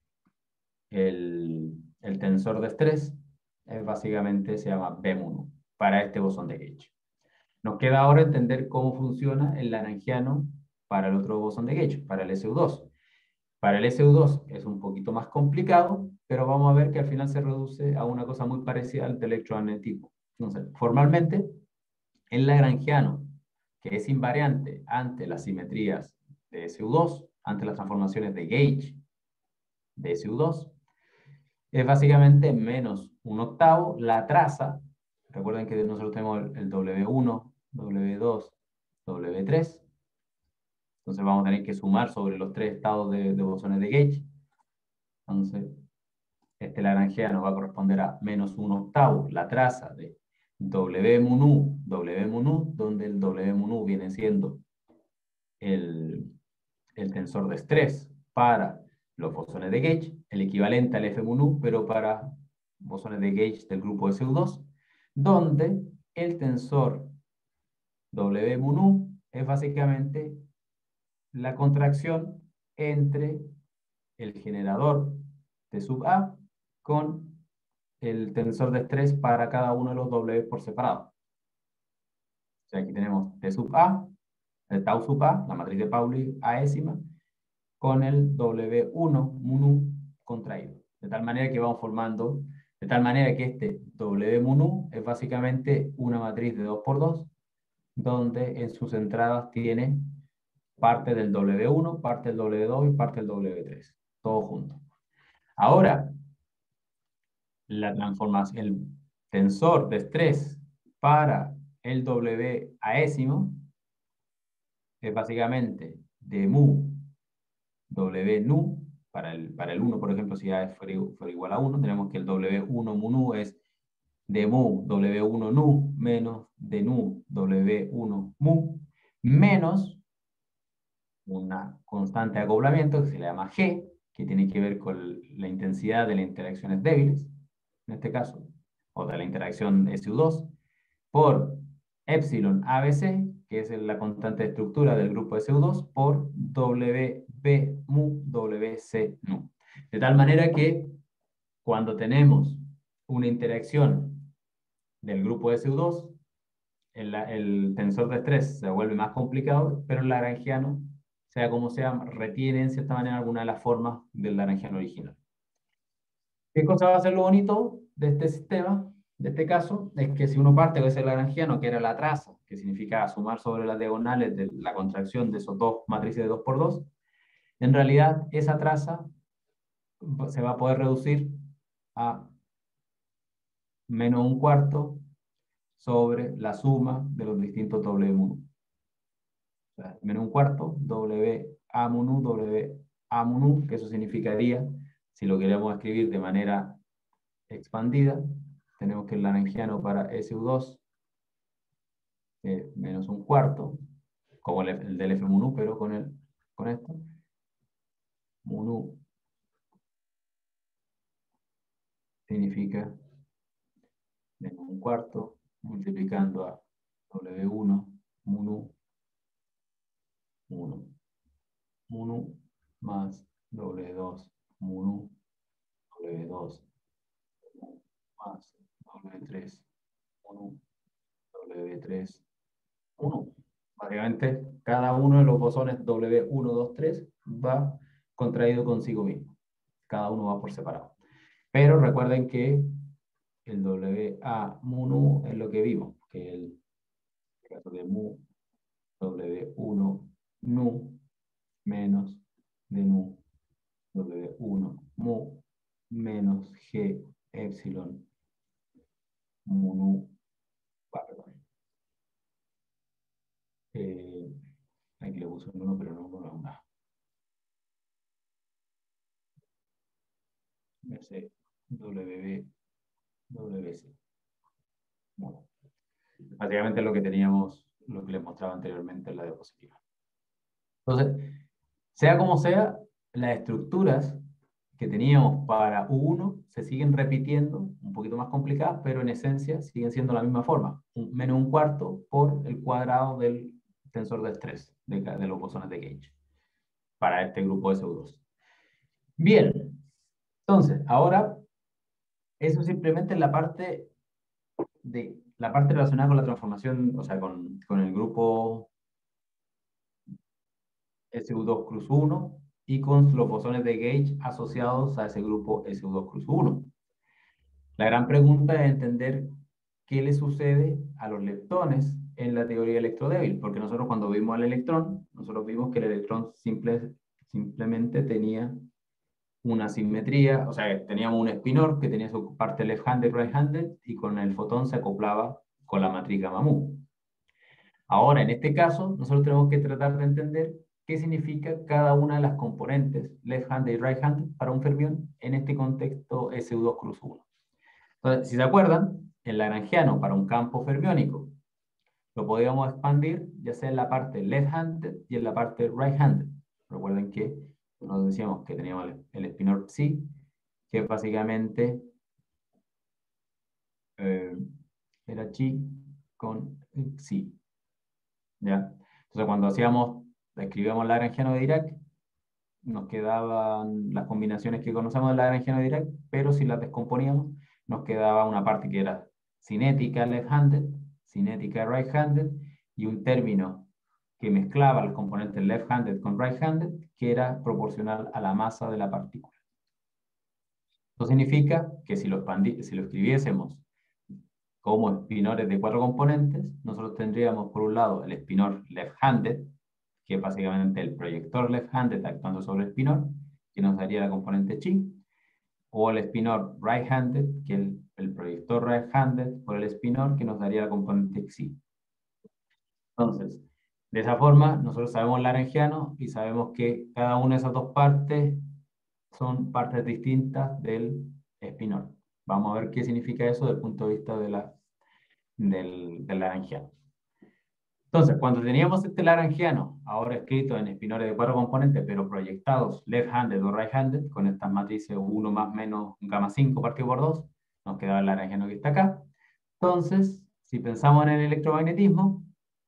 A: el, el tensor de estrés es básicamente se llama B mu nu para este bosón de Gauge. Nos queda ahora entender cómo funciona el lagrangiano para el otro bosón de Gauge, para el S U dos. Para el S U dos es un poquito más complicado, pero vamos a ver que al final se reduce a una cosa muy parecida al electromagnetismo. Entonces, formalmente, el lagrangiano, que es invariante ante las simetrías de S U dos, ante las transformaciones de Gauge de S U dos, es básicamente menos un octavo la traza. Recuerden que nosotros tenemos el W uno, W dos, W tres. Entonces vamos a tener que sumar sobre los tres estados de, de bosones de Gauge. Entonces, este lagrangiano va a corresponder a menos un octavo la traza de W mu nu, W mu nu, donde el W mu nu viene siendo el, el tensor de estrés para los bosones de Gauge, el equivalente al F mu nu, pero para bosones de Gauge del grupo S U dos, donde el tensor W mu nu es básicamente la contracción entre el generador de sub A con el tensor de estrés para cada uno de los W por separado. O sea, aquí tenemos T sub A, el tau sub A, la matriz de Pauli aésima, con el W uno mu nu contraído. De tal manera que vamos formando, de tal manera que este W mu nu es básicamente una matriz de dos por dos, donde en sus entradas tiene parte del W uno, parte del W dos y parte del W tres. Todo junto. Ahora, la transformación, el tensor de estrés para el W aésimo es básicamente de mu W nu, para el, para el uno, por ejemplo, si A fuera, fuera igual a uno, tenemos que el W uno mu nu es de mu W uno nu menos de nu W uno mu menos una constante de acoplamiento que se le llama G, que tiene que ver con la intensidad de las interacciones débiles, en este caso, o de la interacción S U dos, por epsilon A B C, que es la constante de estructura del grupo S U dos, por W B mu W C nu. De tal manera que cuando tenemos una interacción del grupo S U dos, el, el tensor de estrés se vuelve más complicado, pero el lagrangiano, sea como sea, retiene en cierta manera alguna de las formas del lagrangiano original. ¿Qué cosa va a ser lo bonito de este sistema? De este caso, es que si uno parte con ese lagrangiano, que era la traza, que significa sumar sobre las diagonales de la contracción de esos dos matrices de dos por dos, en realidad esa traza se va a poder reducir a menos un cuarto sobre la suma de los distintos W mu nu. O sea, menos un cuarto, W A mu nu, W A mu nu, que eso significaría, si lo queremos escribir de manera expandida, tenemos que el lagrangiano para S U dos eh, menos un cuarto, como el, el del F mu nu, pero con, el, con esto. Mu nu significa menos un cuarto, multiplicando a W uno, mu nu, mu nu, mu nu, más W dos, mu nu, W dos, más W tres, mu nu, W tres, mu nu. Básicamente, cada uno de los bosones W uno, dos, tres va contraído consigo mismo. Cada uno va por separado. Pero recuerden que el W A mu nu es lo que vimos, que el caso de mu W uno nu menos de nu W uno mu menos G epsilon mu nu, perdón. Eh, aquí le puse un uno, pero no un uno, no. Ese W B, W C. Bueno, básicamente lo que teníamos, lo que les mostraba anteriormente en la diapositiva. Entonces, sea como sea, las estructuras que teníamos para U uno se siguen repitiendo, un poquito más complicadas, pero en esencia siguen siendo la misma forma. Un, menos un cuarto por el cuadrado del tensor de estrés de, de los bosones de Gauge para este grupo de S U dos. Bien, entonces, ahora eso simplemente es la parte de la parte relacionada con la transformación, o sea, con, con el grupo S U dos cruz uno y con los bosones de Gauge asociados a ese grupo S U dos cruz uno. La gran pregunta es entender qué le sucede a los leptones en la teoría electrodébil, porque nosotros cuando vimos al electrón, nosotros vimos que el electrón simple, simplemente tenía una simetría, o sea, teníamos un espinor que tenía su parte left-handed, right-handed, y con el fotón se acoplaba con la matriz gamma mu. Ahora, en este caso, nosotros tenemos que tratar de entender qué significa cada una de las componentes, left-handed y right-handed, para un fermión en este contexto S U dos cruz uno. Entonces, si se acuerdan, el lagrangiano para un campo fermiónico lo podíamos expandir ya sea en la parte left-handed y en la parte right-handed. Recuerden que nos decíamos que teníamos el espinor psi, que básicamente eh, era chi con psi. ¿Ya? Entonces, cuando hacíamos, escribíamos el lagrangiano de Dirac, nos quedaban las combinaciones que conocemos del lagrangiano de Dirac, pero si las descomponíamos, nos quedaba una parte que era cinética left-handed, cinética right-handed, y un término que mezclaba los componentes left-handed con right-handed, que era proporcional a la masa de la partícula. Esto significa que si lo, si lo escribiésemos como espinores de cuatro componentes, nosotros tendríamos por un lado el espinor left-handed, que es básicamente el proyector left-handed actuando sobre el espinor, que nos daría la componente chi, o el espinor right-handed, que es el, el proyector right-handed por el espinor, que nos daría la componente xi. Entonces, de esa forma, nosotros sabemos laranjiano y sabemos que cada una de esas dos partes son partes distintas del espinor. Vamos a ver qué significa eso desde el punto de vista de la, del, del laranjiano. Entonces, cuando teníamos este laranjiano, ahora escrito en espinores de cuatro componentes, pero proyectados left-handed o right-handed, con estas matrices uno más menos gamma cinco partido por dos, nos quedaba el laranjiano que está acá. Entonces, si pensamos en el electromagnetismo,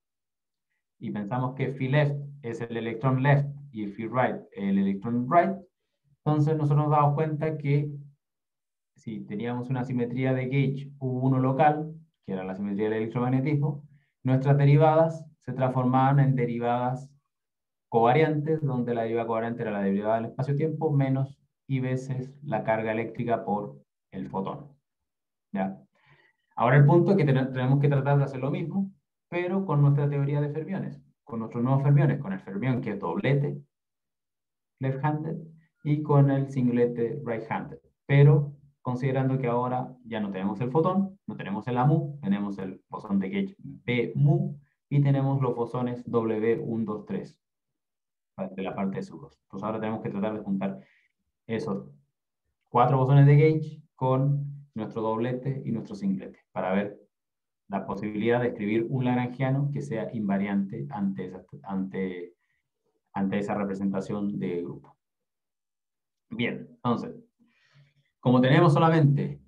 A: y pensamos que phi left es el electrón left y phi right el electrón right, entonces nosotros nos damos cuenta que si teníamos una simetría de gauge U uno local, que era la simetría del electromagnetismo, nuestras derivadas se transformaban en derivadas covariantes, donde la derivada covariante era la derivada del espacio-tiempo menos I veces la carga eléctrica por el fotón. ¿Ya? Ahora el punto es que tenemos que tratar de hacer lo mismo, pero con nuestra teoría de fermiones, con nuestros nuevos fermiones, con el fermión que es doblete, left-handed, y con el singlete right-handed. Pero considerando que ahora ya no tenemos el fotón, no tenemos el A M U, tenemos el bosón de gauge B M U, y tenemos los bosones W uno, dos, tres, de la parte de S U dos. Entonces ahora tenemos que tratar de juntar esos cuatro bosones de gauge con nuestro doblete y nuestro singlete, para ver la posibilidad de escribir un lagrangiano que sea invariante ante esa, ante, ante esa representación de grupo. Bien, entonces, como tenemos solamente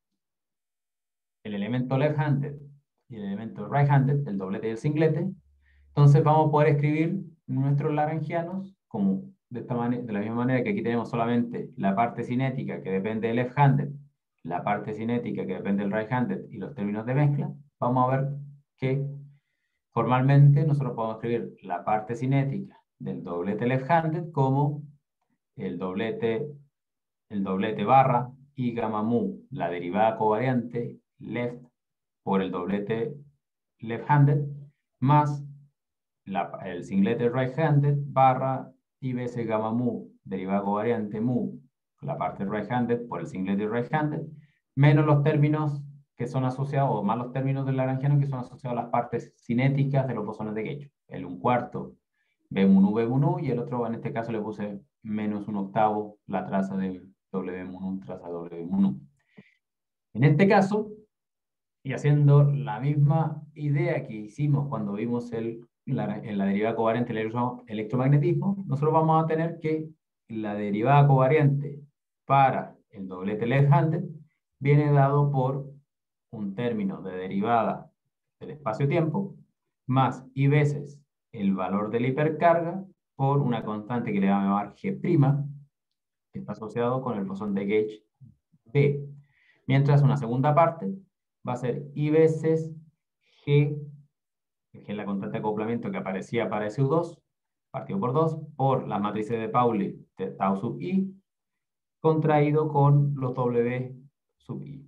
A: el elemento left-handed y el elemento right-handed, el doblete y el singlete, entonces vamos a poder escribir nuestros lagrangianos como de, esta manera, de la misma manera que aquí tenemos solamente la parte cinética que depende del left-handed, la parte cinética que depende del right-handed y los términos de mezcla. Vamos a ver que formalmente nosotros podemos escribir la parte cinética del doblete left-handed como el doblete, el doblete barra y gamma mu, la derivada covariante left por el doblete left-handed, más la, el singlete right-handed barra y veces gamma mu, derivada covariante mu, la parte right-handed por el singlete right-handed, menos los términos que son asociados, o más los términos del lagrangiano que son asociados a las partes cinéticas de los bosones de Gauge. El un cuarto, B mu nu, B mu nu, y el otro, en este caso, le puse menos un octavo, la traza de W mu nu, traza W mu nu. En este caso, y haciendo la misma idea que hicimos cuando vimos el, la, en la derivada covariante del electromagnetismo, nosotros vamos a tener que la derivada covariante para el doblete left-handed viene dado por un término de derivada del espacio-tiempo más I veces el valor de la hipercarga por una constante que le vamos a llamar G', que está asociado con el bosón de Gauge B. Mientras una segunda parte va a ser I veces G, que es la constante de acoplamiento que aparecía para S U dos, partido por dos, por las matrices de Pauli de tau sub I, contraído con los W sub I.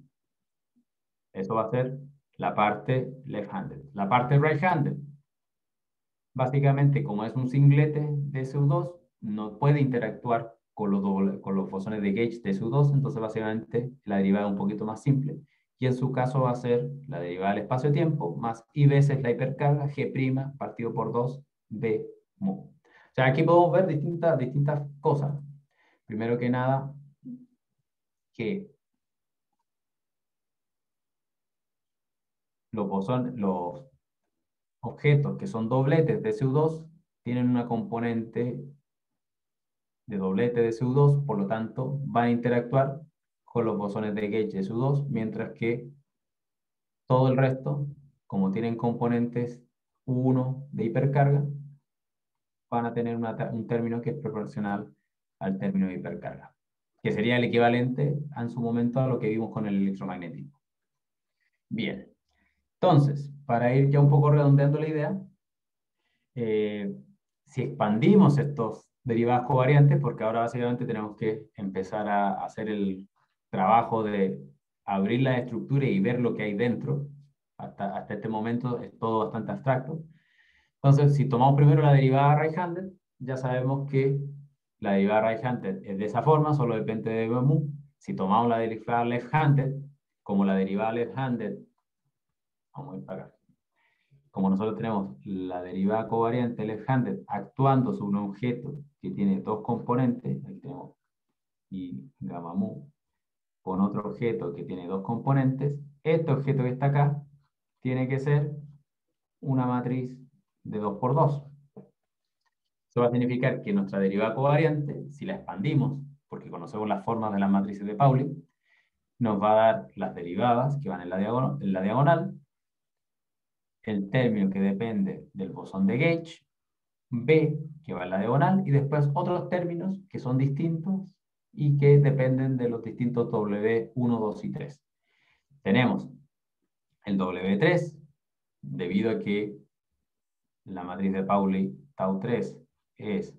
A: Eso va a ser la parte left-handed. La parte right-handed, básicamente, como es un singlete de S U dos, no puede interactuar con los, doble, con los bosones de Gauge de S U dos, entonces básicamente la derivada es un poquito más simple. Y en su caso va a ser la derivada del espacio-tiempo más I veces la hipercarga G' partido por dos B mu. O sea, aquí podemos ver distintas, distintas cosas. Primero que nada, que los bosones, los objetos que son dobletes de S U dos tienen una componente de doblete de S U dos, por lo tanto van a interactuar con los bosones de Gauge de S U dos, mientras que todo el resto, como tienen componentes U uno de hipercarga, van a tener una, un término que es proporcional al término de hipercarga. que sería el equivalente en su momento a lo que vimos con el electromagnetismo. Bien, entonces, para ir ya un poco redondeando la idea, eh, si expandimos estos derivadas covariantes, porque ahora básicamente tenemos que empezar a hacer el trabajo de abrir la estructura y ver lo que hay dentro, hasta, hasta este momento es todo bastante abstracto. Entonces, si tomamos primero la derivada right-handed, ya sabemos que la derivada right-handed es de esa forma, solo depende de mu. Si tomamos la derivada left-handed, como la derivada left-handed, vamos a ir para acá. Como nosotros tenemos la derivada covariante left-handed actuando sobre un objeto que tiene dos componentes, aquí tenemos y gamma mu, con otro objeto que tiene dos componentes, este objeto que está acá tiene que ser una matriz de dos por dos. Eso va a significar que nuestra derivada covariante, si la expandimos, porque conocemos las formas de las matrices de Pauli, nos va a dar las derivadas que van en la diagonal, en la diagonal, el término que depende del bosón de Gauge, B, que va en la diagonal, y después otros términos que son distintos y que dependen de los distintos W uno, dos y tres. Tenemos el W tres, debido a que la matriz de Pauli tau tres es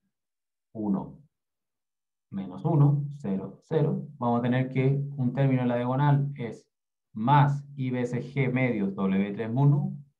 A: uno menos uno, cero, cero. Vamos a tener que un término en la diagonal es más I veces G medios W tres mu nu,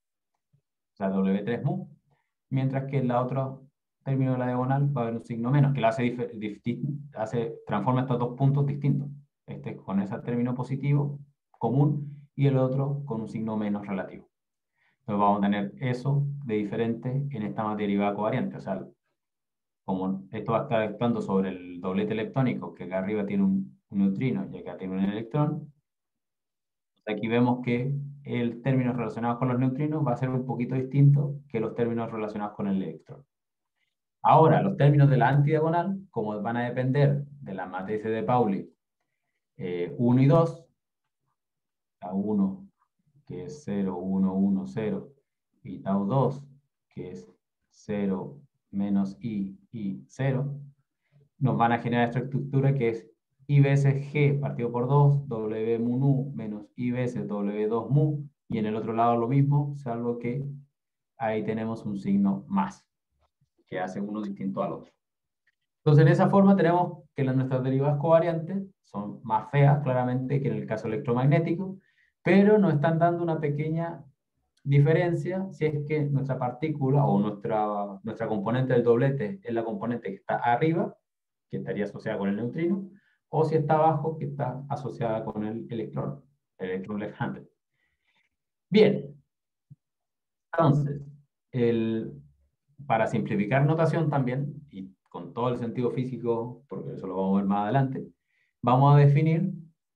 A: o sea, W tres mu, mientras que en la otra término de la diagonal va a haber un signo menos, que lo hace, hace transforma estos dos puntos distintos. Este con ese término positivo común y el otro con un signo menos relativo. Entonces vamos a tener eso de diferente en esta derivada covariante. O sea, como esto va a estar actuando sobre el doblete electrónico, que acá arriba tiene un, un neutrino y acá tiene un electrón, aquí vemos que el término relacionado con los neutrinos va a ser un poquito distinto que los términos relacionados con el electrón. Ahora, los términos de la antidiagonal, como van a depender de la matriz de Pauli eh, uno y dos, tau uno, que es cero, uno, uno, cero, y tau dos, que es cero, menos i, i, cero, nos van a generar esta estructura que es I veces G partido por dos, W mu nu menos I veces W dos mu, y en el otro lado lo mismo, salvo que ahí tenemos un signo más, que hace uno distinto al otro. Entonces, en esa forma tenemos que las, nuestras derivadas covariantes son más feas, claramente, que en el caso electromagnético, pero nos están dando una pequeña diferencia si es que nuestra partícula o nuestra, nuestra componente del doblete es la componente que está arriba, que estaría asociada con el neutrino, o si está abajo, que está asociada con el electrón, el electrón left-handed. Bien, entonces, el, para simplificar notación también, y con todo el sentido físico, porque eso lo vamos a ver más adelante, vamos a definir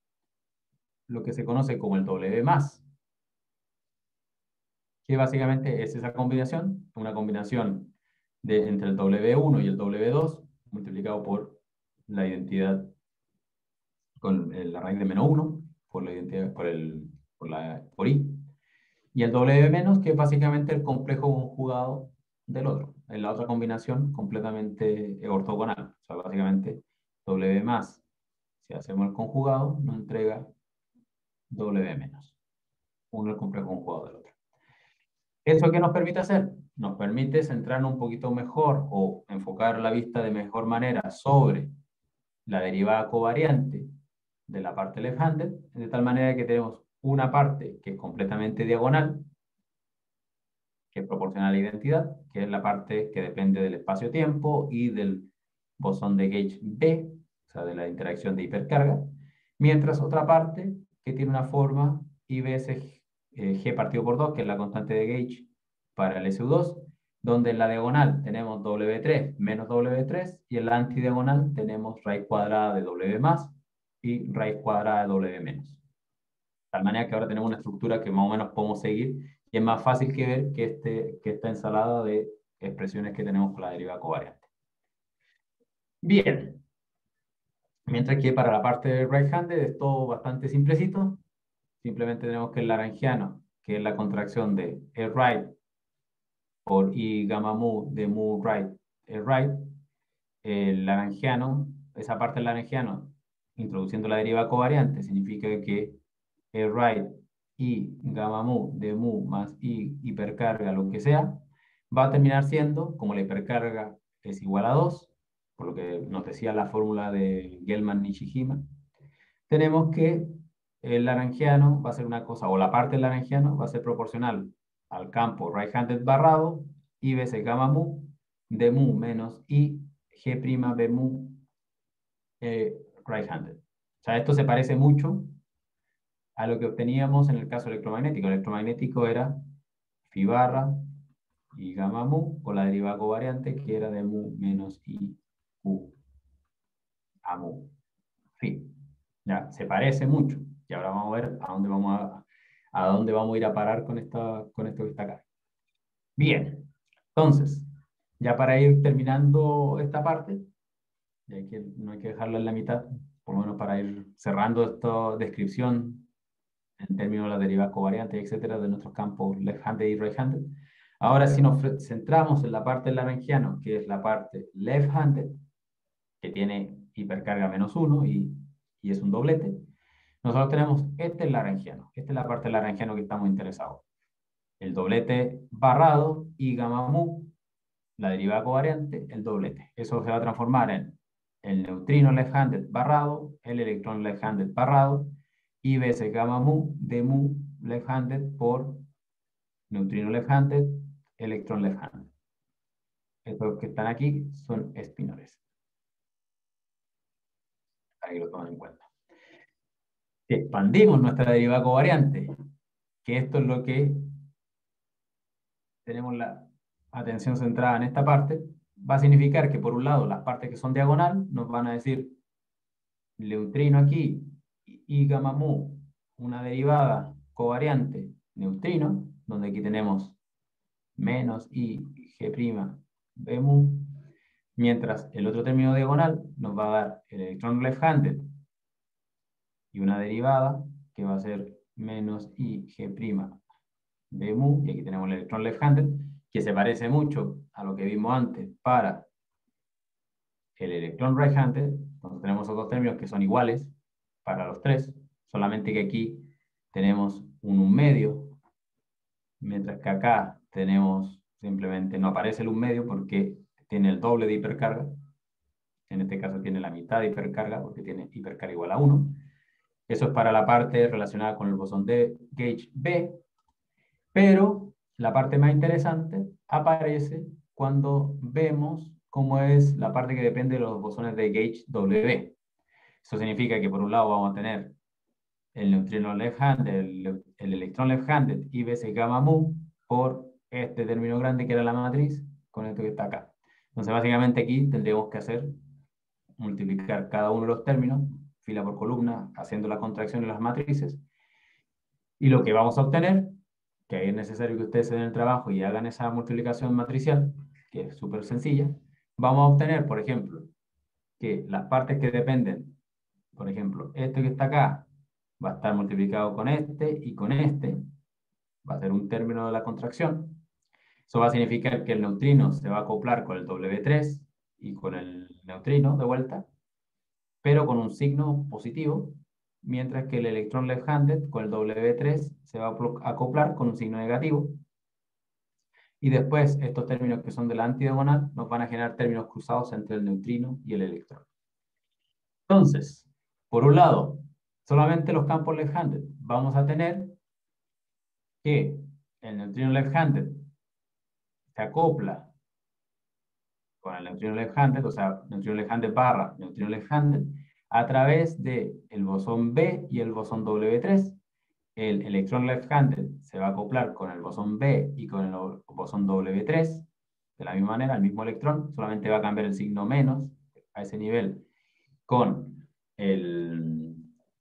A: lo que se conoce como el W más, que básicamente es esa combinación, una combinación de, entre el W uno y el W dos, multiplicado por la identidad con la raíz de menos uno, por la identidad, por, el, por, la, por I, y el W menos, que es básicamente el complejo conjugado del otro, en la otra combinación completamente ortogonal, o sea, básicamente W más, si hacemos el conjugado, nos entrega W menos, uno el complejo conjugado del otro. ¿Eso qué nos permite hacer? Nos permite centrarnos un poquito mejor o enfocar la vista de mejor manera sobre la derivada covariante de la parte left-handed, de tal manera que tenemos una parte que es completamente diagonal, que proporciona la identidad, que es la parte que depende del espacio-tiempo y del bosón de Gauge B, o sea, de la interacción de hipercarga, mientras otra parte que tiene una forma I veces eh, G partido por dos, que es la constante de Gauge para el S U dos, donde en la diagonal tenemos W tres menos W tres y en la antidiagonal tenemos raíz cuadrada de W más y raíz cuadrada de W menos. De tal manera que ahora tenemos una estructura que más o menos podemos seguir y es más fácil que ver que, este, que esta ensalada de expresiones que tenemos con la derivada covariante. Bien. Mientras que para la parte de right-handed es todo bastante simplecito. Simplemente tenemos que el lagrangiano, que es la contracción de E right por I gamma mu de mu right, E right. El lagrangiano esa parte del lagrangiano, introduciendo la deriva covariante, significa que el right y gamma mu de mu más i hipercarga, lo que sea, va a terminar siendo, como la hipercarga es igual a dos, por lo que nos decía la fórmula de Gelman-Nishijima, tenemos que el lagrangiano va a ser una cosa, o la parte del lagrangiano va a ser proporcional al campo right-handed barrado, i veces gamma mu, de mu menos i, g' b mu eh, right-handed. O sea, esto se parece mucho a lo que obteníamos en el caso electromagnético. El electromagnético era phi barra y gamma mu con la derivada covariante que era de mu menos i u a mu phi. Ya, se parece mucho. Y ahora vamos a ver a dónde vamos a, a dónde vamos a ir a parar con, esta, con esto que está acá. Bien, entonces, ya para ir terminando esta parte, ya que no hay que dejarla en la mitad, por lo menos para ir cerrando esta descripción en términos de las derivas covariantes, etcétera, de nuestros campos left-handed y right-handed. Ahora, si nos centramos en la parte del lagrangiano, que es la parte left-handed, que tiene hipercarga menos uno y, y es un doblete, nosotros tenemos este lagrangiano. Esta es la parte del lagrangiano que estamos interesados. El doblete barrado y gamma mu, la derivada covariante, el doblete. Eso se va a transformar en el neutrino left-handed barrado, el electrón left-handed barrado, y veces gamma mu de mu left-handed por neutrino left-handed, electrón left-handed. Estos que están aquí son espinores. Para que lo tomen en cuenta. Si expandimos nuestra derivada covariante, que esto es lo que tenemos la atención centrada en esta parte, va a significar que por un lado las partes que son diagonal nos van a decir neutrino aquí y gamma mu, una derivada covariante neutrino, donde aquí tenemos menos i g' b mu, mientras el otro término diagonal nos va a dar el electrón left-handed y una derivada que va a ser menos i g' b mu, y aquí tenemos el electrón left-handed, que se parece mucho a lo que vimos antes para el electrón right-handed, cuando tenemos esos dos términos que son iguales para los tres, solamente que aquí tenemos un un medio, mientras que acá tenemos simplemente, no aparece el un medio porque tiene el doble de hipercarga, en este caso tiene la mitad de hipercarga porque tiene hipercarga igual a uno. Eso es para la parte relacionada con el bosón de gauge B, pero la parte más interesante aparece cuando vemos cómo es la parte que depende de los bosones de gauge W. Eso significa que por un lado vamos a tener el neutrino left-handed, el, el electrón left-handed y veces gamma mu por este término grande que era la matriz con esto que está acá. Entonces básicamente aquí tendríamos que hacer multiplicar cada uno de los términos, fila por columna, haciendo la contracción de las matrices. Y lo que vamos a obtener, que ahí es necesario que ustedes se den el trabajo y hagan esa multiplicación matricial, que es súper sencilla, vamos a obtener, por ejemplo, que las partes que dependen, por ejemplo, este que está acá, va a estar multiplicado con este y con este, va a ser un término de la contracción. Eso va a significar que el neutrino se va a acoplar con el doble u tres y con el neutrino de vuelta, pero con un signo positivo, mientras que el electrón left-handed con el doble u tres se va a acoplar con un signo negativo. Y después estos términos que son de la antidiagonal nos van a generar términos cruzados entre el neutrino y el electrón. Entonces, por un lado, solamente los campos left-handed. Vamos a tener que el neutrino left-handed se acopla con el neutrino left-handed, o sea, neutrino left-handed barra neutrino left-handed, a través del bosón B y el bosón doble u tres. El electrón left-handed se va a acoplar con el bosón B y con el bosón doble u tres, de la misma manera, el mismo electrón, solamente va a cambiar el signo menos a ese nivel con el,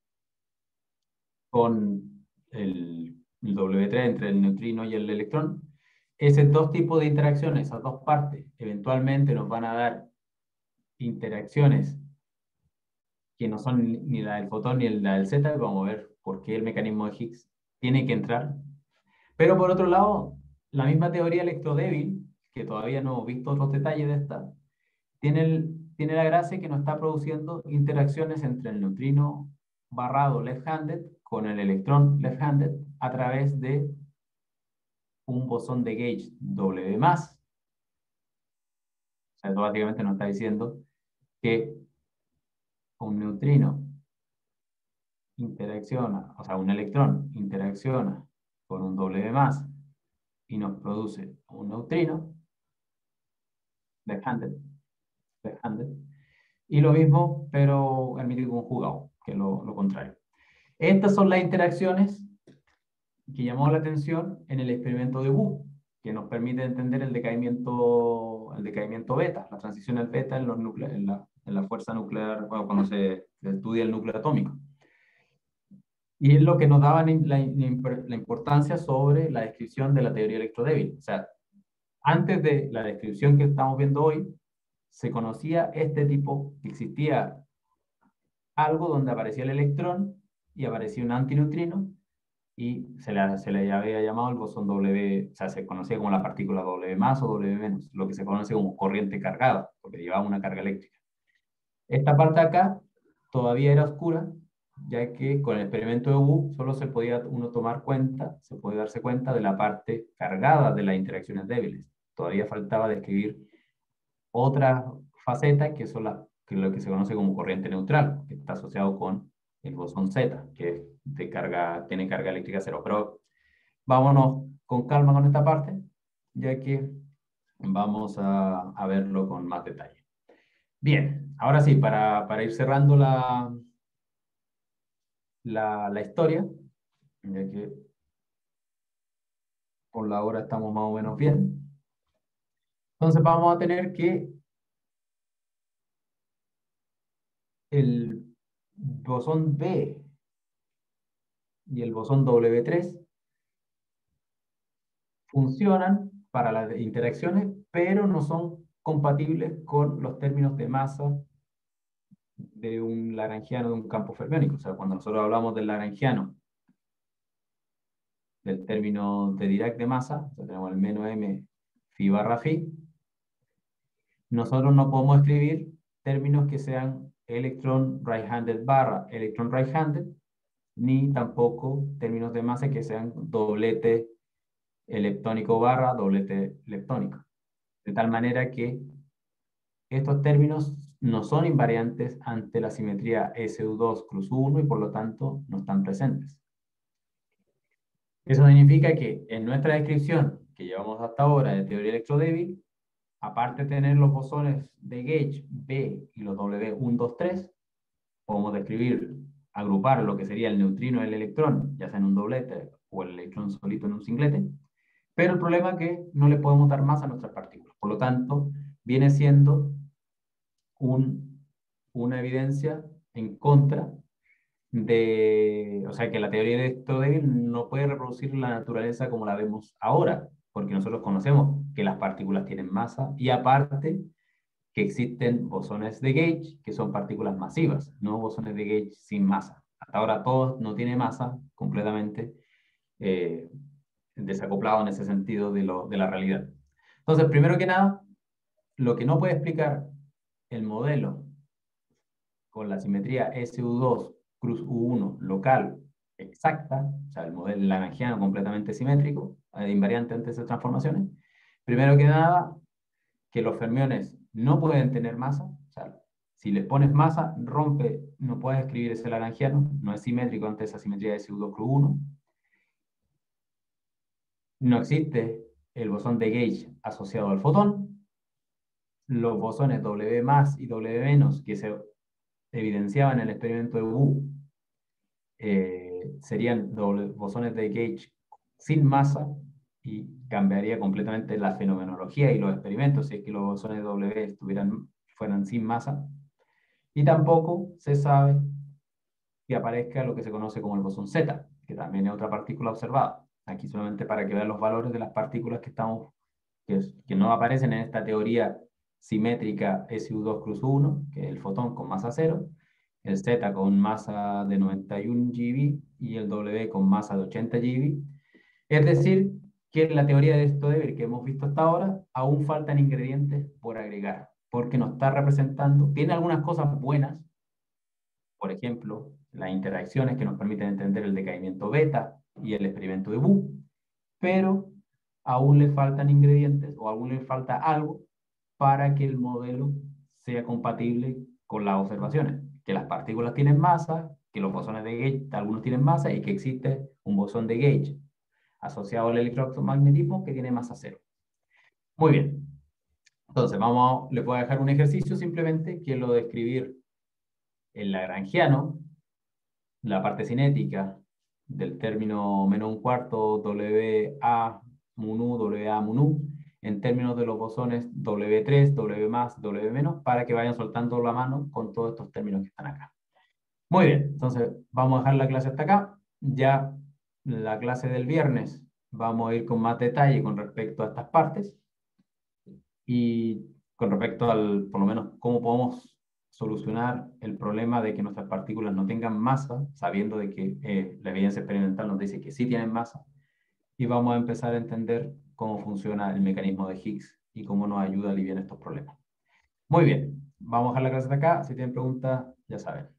A: con el, el doble u tres entre el neutrino y el electrón. Esos dos tipos de interacciones, esas dos partes, eventualmente nos van a dar interacciones que no son ni la del fotón ni la del Z. Vamos a ver por qué el mecanismo de Higgs tiene que entrar. Pero por otro lado, la misma teoría electrodébil, que todavía no hemos visto otros detalles de esta, tiene el, tiene la gracia que nos está produciendo interacciones entre el neutrino barrado left-handed con el electrón left-handed a través de un bosón de gauge W más. O sea, esto básicamente nos está diciendo que un neutrino interacciona, o sea, un electrón interacciona con un W más y nos produce un neutrino left-handed, left-handed, y lo mismo, pero el mítico conjugado, que es lo, lo contrario. Estas son las interacciones que llamó la atención en el experimento de Wu, que nos permite entender el decaimiento, el decaimiento beta, las transiciones beta en, los nucle en, la, en la fuerza nuclear, bueno, cuando se, se estudia el núcleo atómico. Y es lo que nos daba la, la, la importancia sobre la descripción de la teoría electrodébil. O sea, antes de la descripción que estamos viendo hoy, se conocía este tipo, existía algo donde aparecía el electrón y aparecía un antineutrino, y se le, se le había llamado el bosón W, o sea, se conocía como la partícula W más o W menos, lo que se conoce como corriente cargada, porque llevaba una carga eléctrica. Esta parte de acá todavía era oscura, ya que con el experimento de Wu solo se podía uno tomar cuenta, se puede darse cuenta de la parte cargada de las interacciones débiles. Todavía faltaba describir otras facetas que son las que lo que se conoce como corriente neutral, que está asociado con el bosón Z, que de carga, tiene carga eléctrica cero. Pero vámonos con calma con esta parte, ya que vamos a, a verlo con más detalle. Bien, ahora sí, para, para ir cerrando la, la, la historia, ya que por la hora estamos más o menos bien. Entonces vamos a tener que el bosón B y el bosón W tres funcionan para las interacciones, pero no son compatibles con los términos de masa de un lagrangiano de un campo fermiónico. O sea, cuando nosotros hablamos del lagrangiano, del término de Dirac de masa, o sea, tenemos el menos m phi barra phi, nosotros no podemos escribir términos que sean electron right-handed barra electron right-handed, ni tampoco términos de masa que sean doblete leptónico barra doblete leptónico. De tal manera que estos términos no son invariantes ante la simetría S U dos cruz U uno y por lo tanto no están presentes. Eso significa que en nuestra descripción que llevamos hasta ahora de teoría electrodébil, aparte de tener los bosones de gauge B y los W uno, dos, tres, podemos describir, agrupar lo que sería el neutrino y el electrón, ya sea en un doblete o el electrón solito en un singlete, pero el problema es que no le podemos dar masa a nuestras partículas. Por lo tanto, viene siendo un, una evidencia en contra de, o sea, que la teoría de electrodébil no puede reproducir la naturaleza como la vemos ahora, porque nosotros conocemos que las partículas tienen masa y aparte que existen bosones de gauge que son partículas masivas, no bosones de gauge sin masa. Hasta ahora todo no tiene masa completamente eh, desacoplado en ese sentido de, lo, de la realidad. Entonces, primero que nada, lo que no puede explicar el modelo con la simetría S U dos cruz U uno local exacta, o sea, el modelo lagrangiano completamente simétrico, eh, invariante ante esas transformaciones, primero que nada, que los fermiones no pueden tener masa, o sea, si les pones masa, rompe, no puedes escribir ese lagrangiano, no es simétrico ante esa simetría S U dos cruz U uno. No existe el bosón de gauge asociado al fotón. Los bosones W más y W menos que se evidenciaban en el experimento de Wu eh, serían doble, bosones de gauge sin masa y cambiaría completamente la fenomenología y los experimentos si es que los bosones W estuvieran, fueran sin masa. Y tampoco se sabe que aparezca lo que se conoce como el bosón Z, que también es otra partícula observada. Aquí solamente para que vean los valores de las partículas que, estamos, que, que no aparecen en esta teoría simétrica S U dos cruz uno, que es el fotón con masa cero, el Z con masa de noventa y uno GeV y el W con masa de ochenta GeV. Es decir, que en la teoría de esto de ver que hemos visto hasta ahora, aún faltan ingredientes por agregar. porque nos está representando, tiene algunas cosas buenas, por ejemplo, las interacciones que nos permiten entender el decaimiento beta y el experimento de Wu, pero aún le faltan ingredientes o aún le falta algo para que el modelo sea compatible con las observaciones, que las partículas tienen masa, que los bosones de Gauge, algunos tienen masa y que existe un bosón de Gauge asociado al electromagnetismo que tiene masa cero. Muy bien. Entonces, vamos, les voy a dejar un ejercicio simplemente, que es lo de escribir el lagrangiano, la parte cinética del término menos un cuarto W A mu nu, W A mu nu, en términos de los bosones W tres, W más, W menos, para que vayan soltando la mano con todos estos términos que están acá. Muy bien, entonces vamos a dejar la clase hasta acá. Ya la clase del viernes vamos a ir con más detalle con respecto a estas partes y con respecto al, por lo menos, cómo podemos solucionar el problema de que nuestras partículas no tengan masa, sabiendo de que eh, la evidencia experimental nos dice que sí tienen masa, y vamos a empezar a entender cómo funciona el mecanismo de Higgs y cómo nos ayuda a aliviar estos problemas. Muy bien, vamos a dejar la clase de acá. Si tienen preguntas, ya saben.